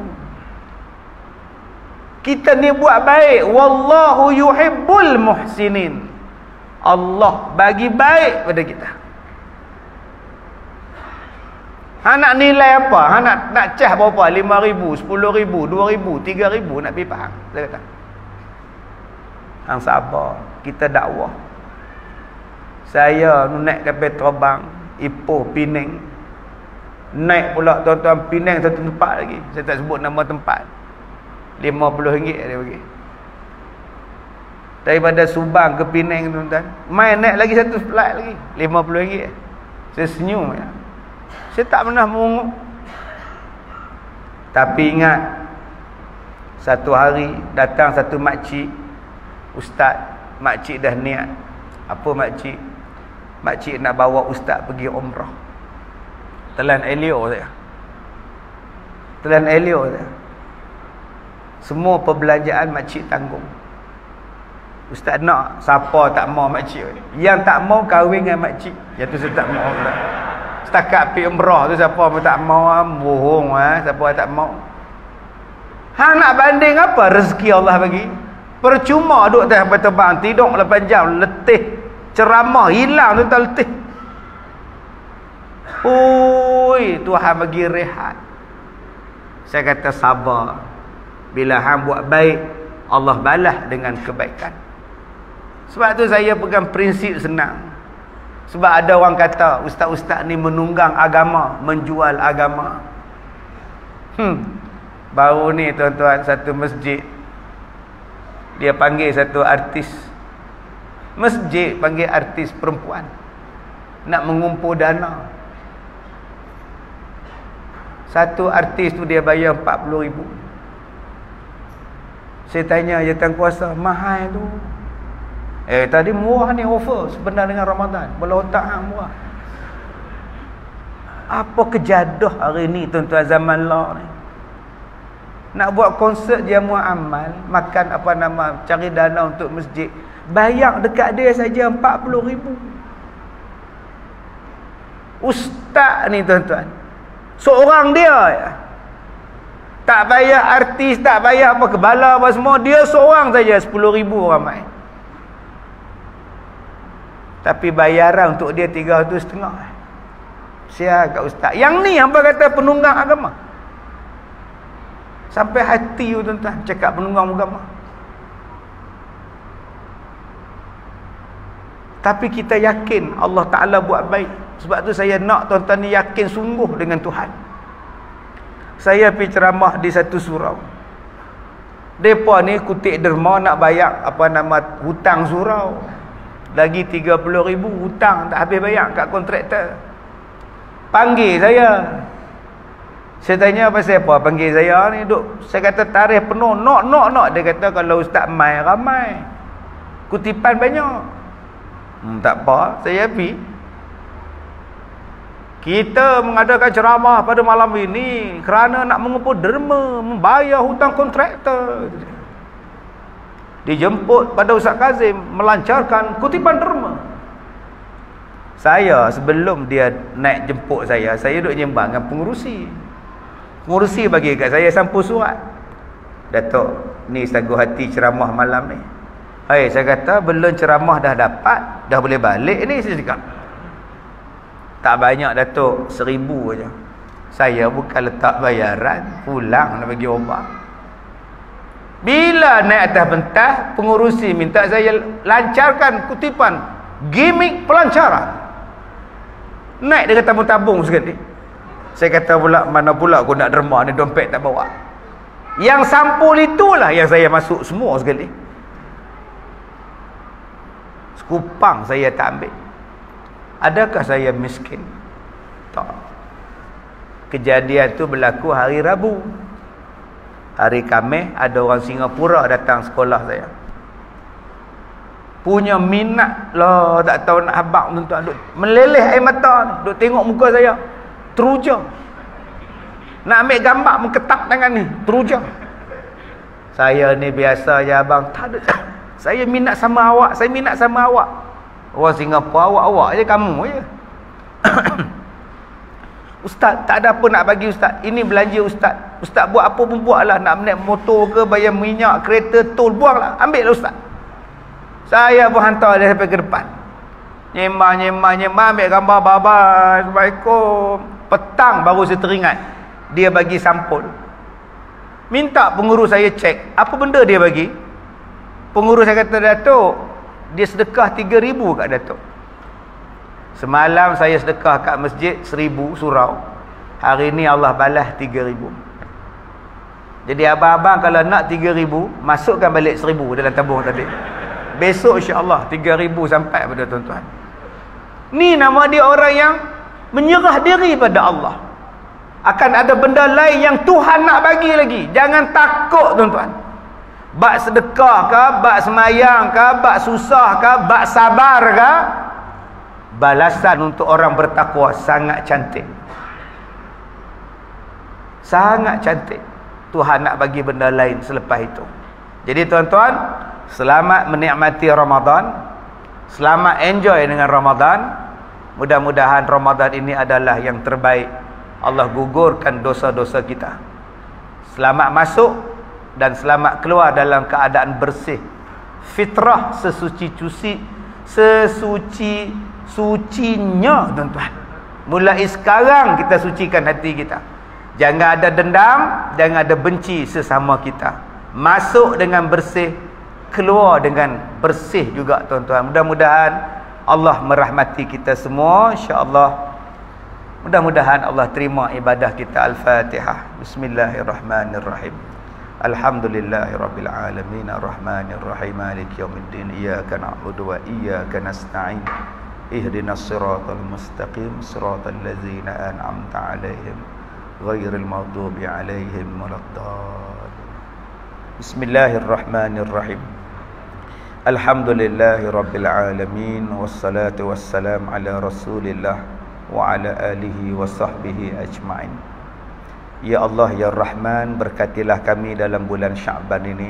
Kita ni buat baik. Wallahu yuhibbul muhsinin. Allah bagi baik pada kita. Ha nak nilai apa? Ha nak nak cah berapa? lima ribu, sepuluh ribu, dua ribu, tiga ribu nak pergi Pahang. Saya kata, hang sabar, kita dakwah. Saya naik kapal terbang Ipoh, Penang. Naik pula tuan-tuan Penang satu tempat lagi. Saya tak sebut nama tempat. lima puluh ringgit dia bagi. Daripada Subang ke Penang tuan-tuan. Main naik lagi satu flight lagi, lima puluh ringgit. Saya senyum ya. Saya tak pernah mengunguk. Tapi ingat, Satu hari datang satu makcik, ustaz, makcik dah niat. Apa makcik? Makcik nak bawa ustaz pergi umrah. Telan elio saya. Telan elio saya. Semua perbelanjaan makcik tanggung. Ustaz nak, siapa tak mau makcik? Yang tak mau kahwin dengan makcik. Yang tu saya tak mau pula. Setakat pergi umrah tu siapa pun tak mau, bohong ah, siapa tak mau. Hang nak banding apa rezeki Allah bagi? Percuma duduk atas kapal terbang, tidur lapan jam, letih, ceramah hilang tu tak letih. Oi, Tuhan bagi rehat. Saya kata sabar. Bila hang buat baik, Allah balas dengan kebaikan. Sebab tu saya pegang prinsip senang. Sebab ada orang kata ustaz-ustaz ni menunggang agama, menjual agama. Hmm. Baru ni tuan-tuan, satu masjid dia panggil satu artis. Masjid panggil artis perempuan nak mengumpul dana. Satu artis tu dia bayar empat puluh ribu. Saya tanya jawatankuasa, mahal tu. Eh tadi murah ni offer sebenar dengan Ramadan. Bola otak hang murah. Apa kejadah hari ni tuan-tuan zaman lah ni. Nak buat konsert jamu amal, makan apa nama, cari dana untuk masjid. Bayar dekat dia saja empat puluh ribu. Ustaz ni tuan-tuan, seorang dia ya. Tak bayar artis, tak bayar apa kebala apa semua, dia seorang saja sepuluh ribu ramai. Tapi bayaran untuk dia tiga ratus setengah. Sia kat ustaz. Yang ni hangpa kata penunggang agama. Sampai hati tu tuan-tuan cakap penunggang agama. Tapi kita yakin Allah Ta'ala buat baik. Sebab tu saya nak tuan-tuan ni yakin sungguh dengan Tuhan. Saya pergi ceramah di satu surau. Depa ni kutip derma nak bayar apa nama hutang surau. Lagi tiga puluh ribu hutang tak habis bayar kat kontraktor. Panggil saya. Saya tanya pasal apa panggil saya ni duk. Saya kata tarikh penuh, nak nak nak. Dia kata kalau ustaz mai ramai, kutipan banyak. Hmm, tak apa, saya pergi. Kita mengadakan ceramah pada malam ini kerana nak mengumpul derma, membayar hutang kontraktor. Dijemput pada Ustaz Kazim melancarkan kutipan derma. Saya sebelum dia naik jemput saya, saya duduk nyembang dengan pengurusi. Pengurusi bagi kat saya sampul surat. Datuk, ni sagu hati ceramah malam ni. Hai, saya kata belum ceramah dah dapat, dah boleh balik ni. Saya cakap tak banyak Datuk, seribu aja. Saya bukan letak bayaran, pulang nak bagi obat. Bila naik atas pentas, pengurusi minta saya lancarkan kutipan gimik pelancaran. Naik dia kata tabung sekali. Saya kata pula, mana pula aku nak derma ni, dompet tak bawa. Yang sampul itulah yang saya masuk semua sekali. Sekupang saya tak ambil. Adakah saya miskin? Tak. Kejadian tu berlaku hari Rabu. Hari Khamis ada orang Singapura datang sekolah saya. Punya minat lah, tak tahu nak habaq tuan-tuan. Duk meleleh air mata ni, duk tengok muka saya. Teruja. Nak ambil gambar mengketak tangan ni, teruja. Saya ni biasa je abang, tak ada. Saya minat sama awak, saya minat sama awak. Orang Singapura awak-awak je, kamu je. Ustaz, tak ada apa nak bagi ustaz. Ini belanja ustaz. Ustaz buat apa pun buatlah. Nak naik motor ke, bayar minyak, kereta, tol, buanglah. Ambil lah ustaz. Saya pun hantar dia sampai ke depan. Nyemah, nyemah, nyemah. Ambil gambar, bye-bye. Assalamualaikum. Petang baru saya teringat. Dia bagi sampul. Minta pengurus saya cek. Apa benda dia bagi? Pengurus saya kata, Datuk, dia sedekah tiga ribu kat Datuk. Semalam saya sedekah kat masjid seribu surau. Hari ni Allah balas tiga ribu. Jadi abang-abang kalau nak tiga ribu, masukkan balik seribu dalam tabung tadi. Besok insya-Allah tiga ribu sampai pada tuan-tuan. Ni nama dia orang yang menyerah diri pada Allah. Akan ada benda lain yang Tuhan nak bagi lagi. Jangan takut tuan-tuan. Bak sedekah ke, bak semayang ke, bak susah ke, bak sabar ke, balasan untuk orang bertakwa sangat cantik. Sangat cantik. Tuhan nak bagi benda lain selepas itu. Jadi tuan-tuan, selamat menikmati Ramadan. Selamat enjoy dengan Ramadan. Mudah-mudahan Ramadan ini adalah yang terbaik. Allah gugurkan dosa-dosa kita. Selamat masuk dan selamat keluar dalam keadaan bersih. Fitrah sesuci-cuci, sesuci sucinya tuan-tuan. Mulai sekarang kita sucikan hati kita. Jangan ada dendam, jangan ada benci sesama kita. Masuk dengan bersih, keluar dengan bersih juga tuan-tuan. Mudah-mudahan Allah merahmati kita semua, insya-Allah. Mudah-mudahan Allah terima ibadah kita. Al-Fatihah. Bismillahirrahmanirrahim. Alhamdulillahirabbil alamin, arrahmanir rahim, maliki yaumiddin, iyyaka na'budu wa iyyaka nasta'in. Ihdinas siratal mustaqim, siratal ladzina an'amta 'alaihim ghairil maghdubi 'alaihim waladdallin. Bismillahirrahmanirrahim. Alhamdulillahirabbil alamin, wassalatu wassalam ala Rasulillah wa ala alihi wa sahbihi ajma'in. Ya Allah ya Rahman, berkatilah kami dalam bulan Sya'ban ini.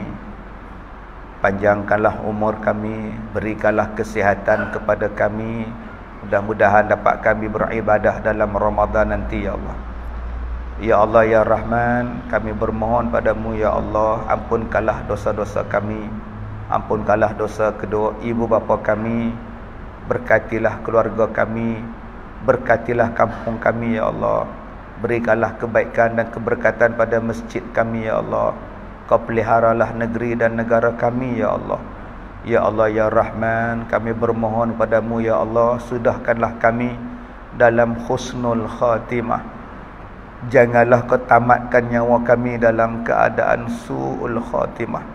Panjangkanlah umur kami, berikanlah kesihatan kepada kami. Mudah-mudahan dapat kami beribadah dalam Ramadan nanti ya Allah. Ya Allah ya Rahman, kami bermohon padamu ya Allah, ampunkanlah dosa-dosa kami. Ampunkanlah dosa kedua ibu bapa kami. Berkatilah keluarga kami. Berkatilah kampung kami ya Allah. Berikanlah kebaikan dan keberkatan pada masjid kami ya Allah. Kau peliharalah negeri dan negara kami ya Allah. Ya Allah ya Rahman, kami bermohon padamu ya Allah, sudahkanlah kami dalam husnul khatimah. Janganlah kau tamatkan nyawa kami dalam keadaan su'ul khatimah.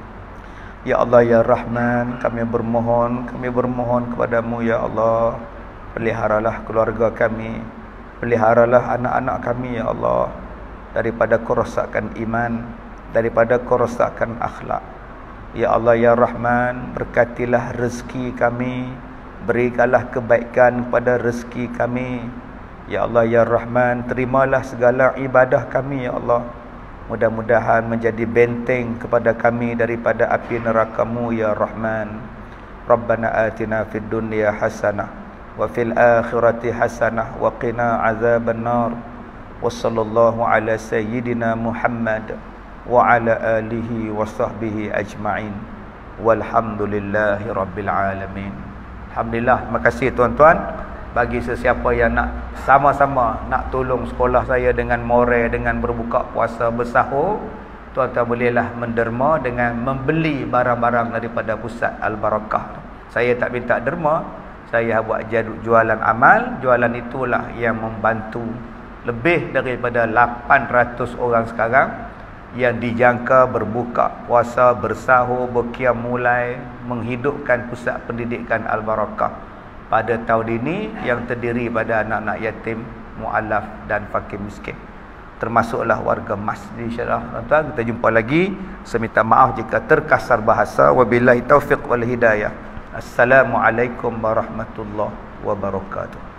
Ya Allah ya Rahman, kami bermohon, kami bermohon kepadamu ya Allah, peliharalah keluarga kami, peliharalah anak-anak kami ya Allah, daripada kerosakan iman, daripada kerosakan akhlak. Ya Allah ya Rahman, berkatilah rezeki kami, berikanlah kebaikan pada rezeki kami. Ya Allah ya Rahman, terimalah segala ibadah kami ya Allah. Mudah-mudahan menjadi benteng kepada kami daripada api neraka-Mu ya Rahman. Rabbana atina fid dunya hasanah wa fil akhirati hasanah wa qina azaban nar. Wa sallallahu ala sayyidina Muhammad wa ala alihi wa sahbihi ajma'in. Walhamdulillahi rabbil alamin. Alhamdulillah, terima kasih tuan-tuan. Bagi sesiapa yang nak sama-sama nak tolong sekolah saya dengan moral, dengan berbuka puasa bersahur, tuan-tuan bolehlah menderma dengan membeli barang-barang daripada Pusat Al-Barakah. Saya tak minta derma, saya buat jualan amal. Jualan itulah yang membantu lebih daripada lapan ratus orang sekarang yang dijangka berbuka puasa bersahur, berqiyam mulai, menghidupkan Pusat Pendidikan Al-Barakah pada tahun ini, yang terdiri pada anak-anak yatim, mu'alaf dan fakir miskin, termasuklah warga masjid. InsyaAllah tuan-tuan, kita jumpa lagi. Saya minta maaf jika terkasar bahasa. Wabillahi taufiq wal hidayah. Assalamualaikum warahmatullahi wabarakatuh.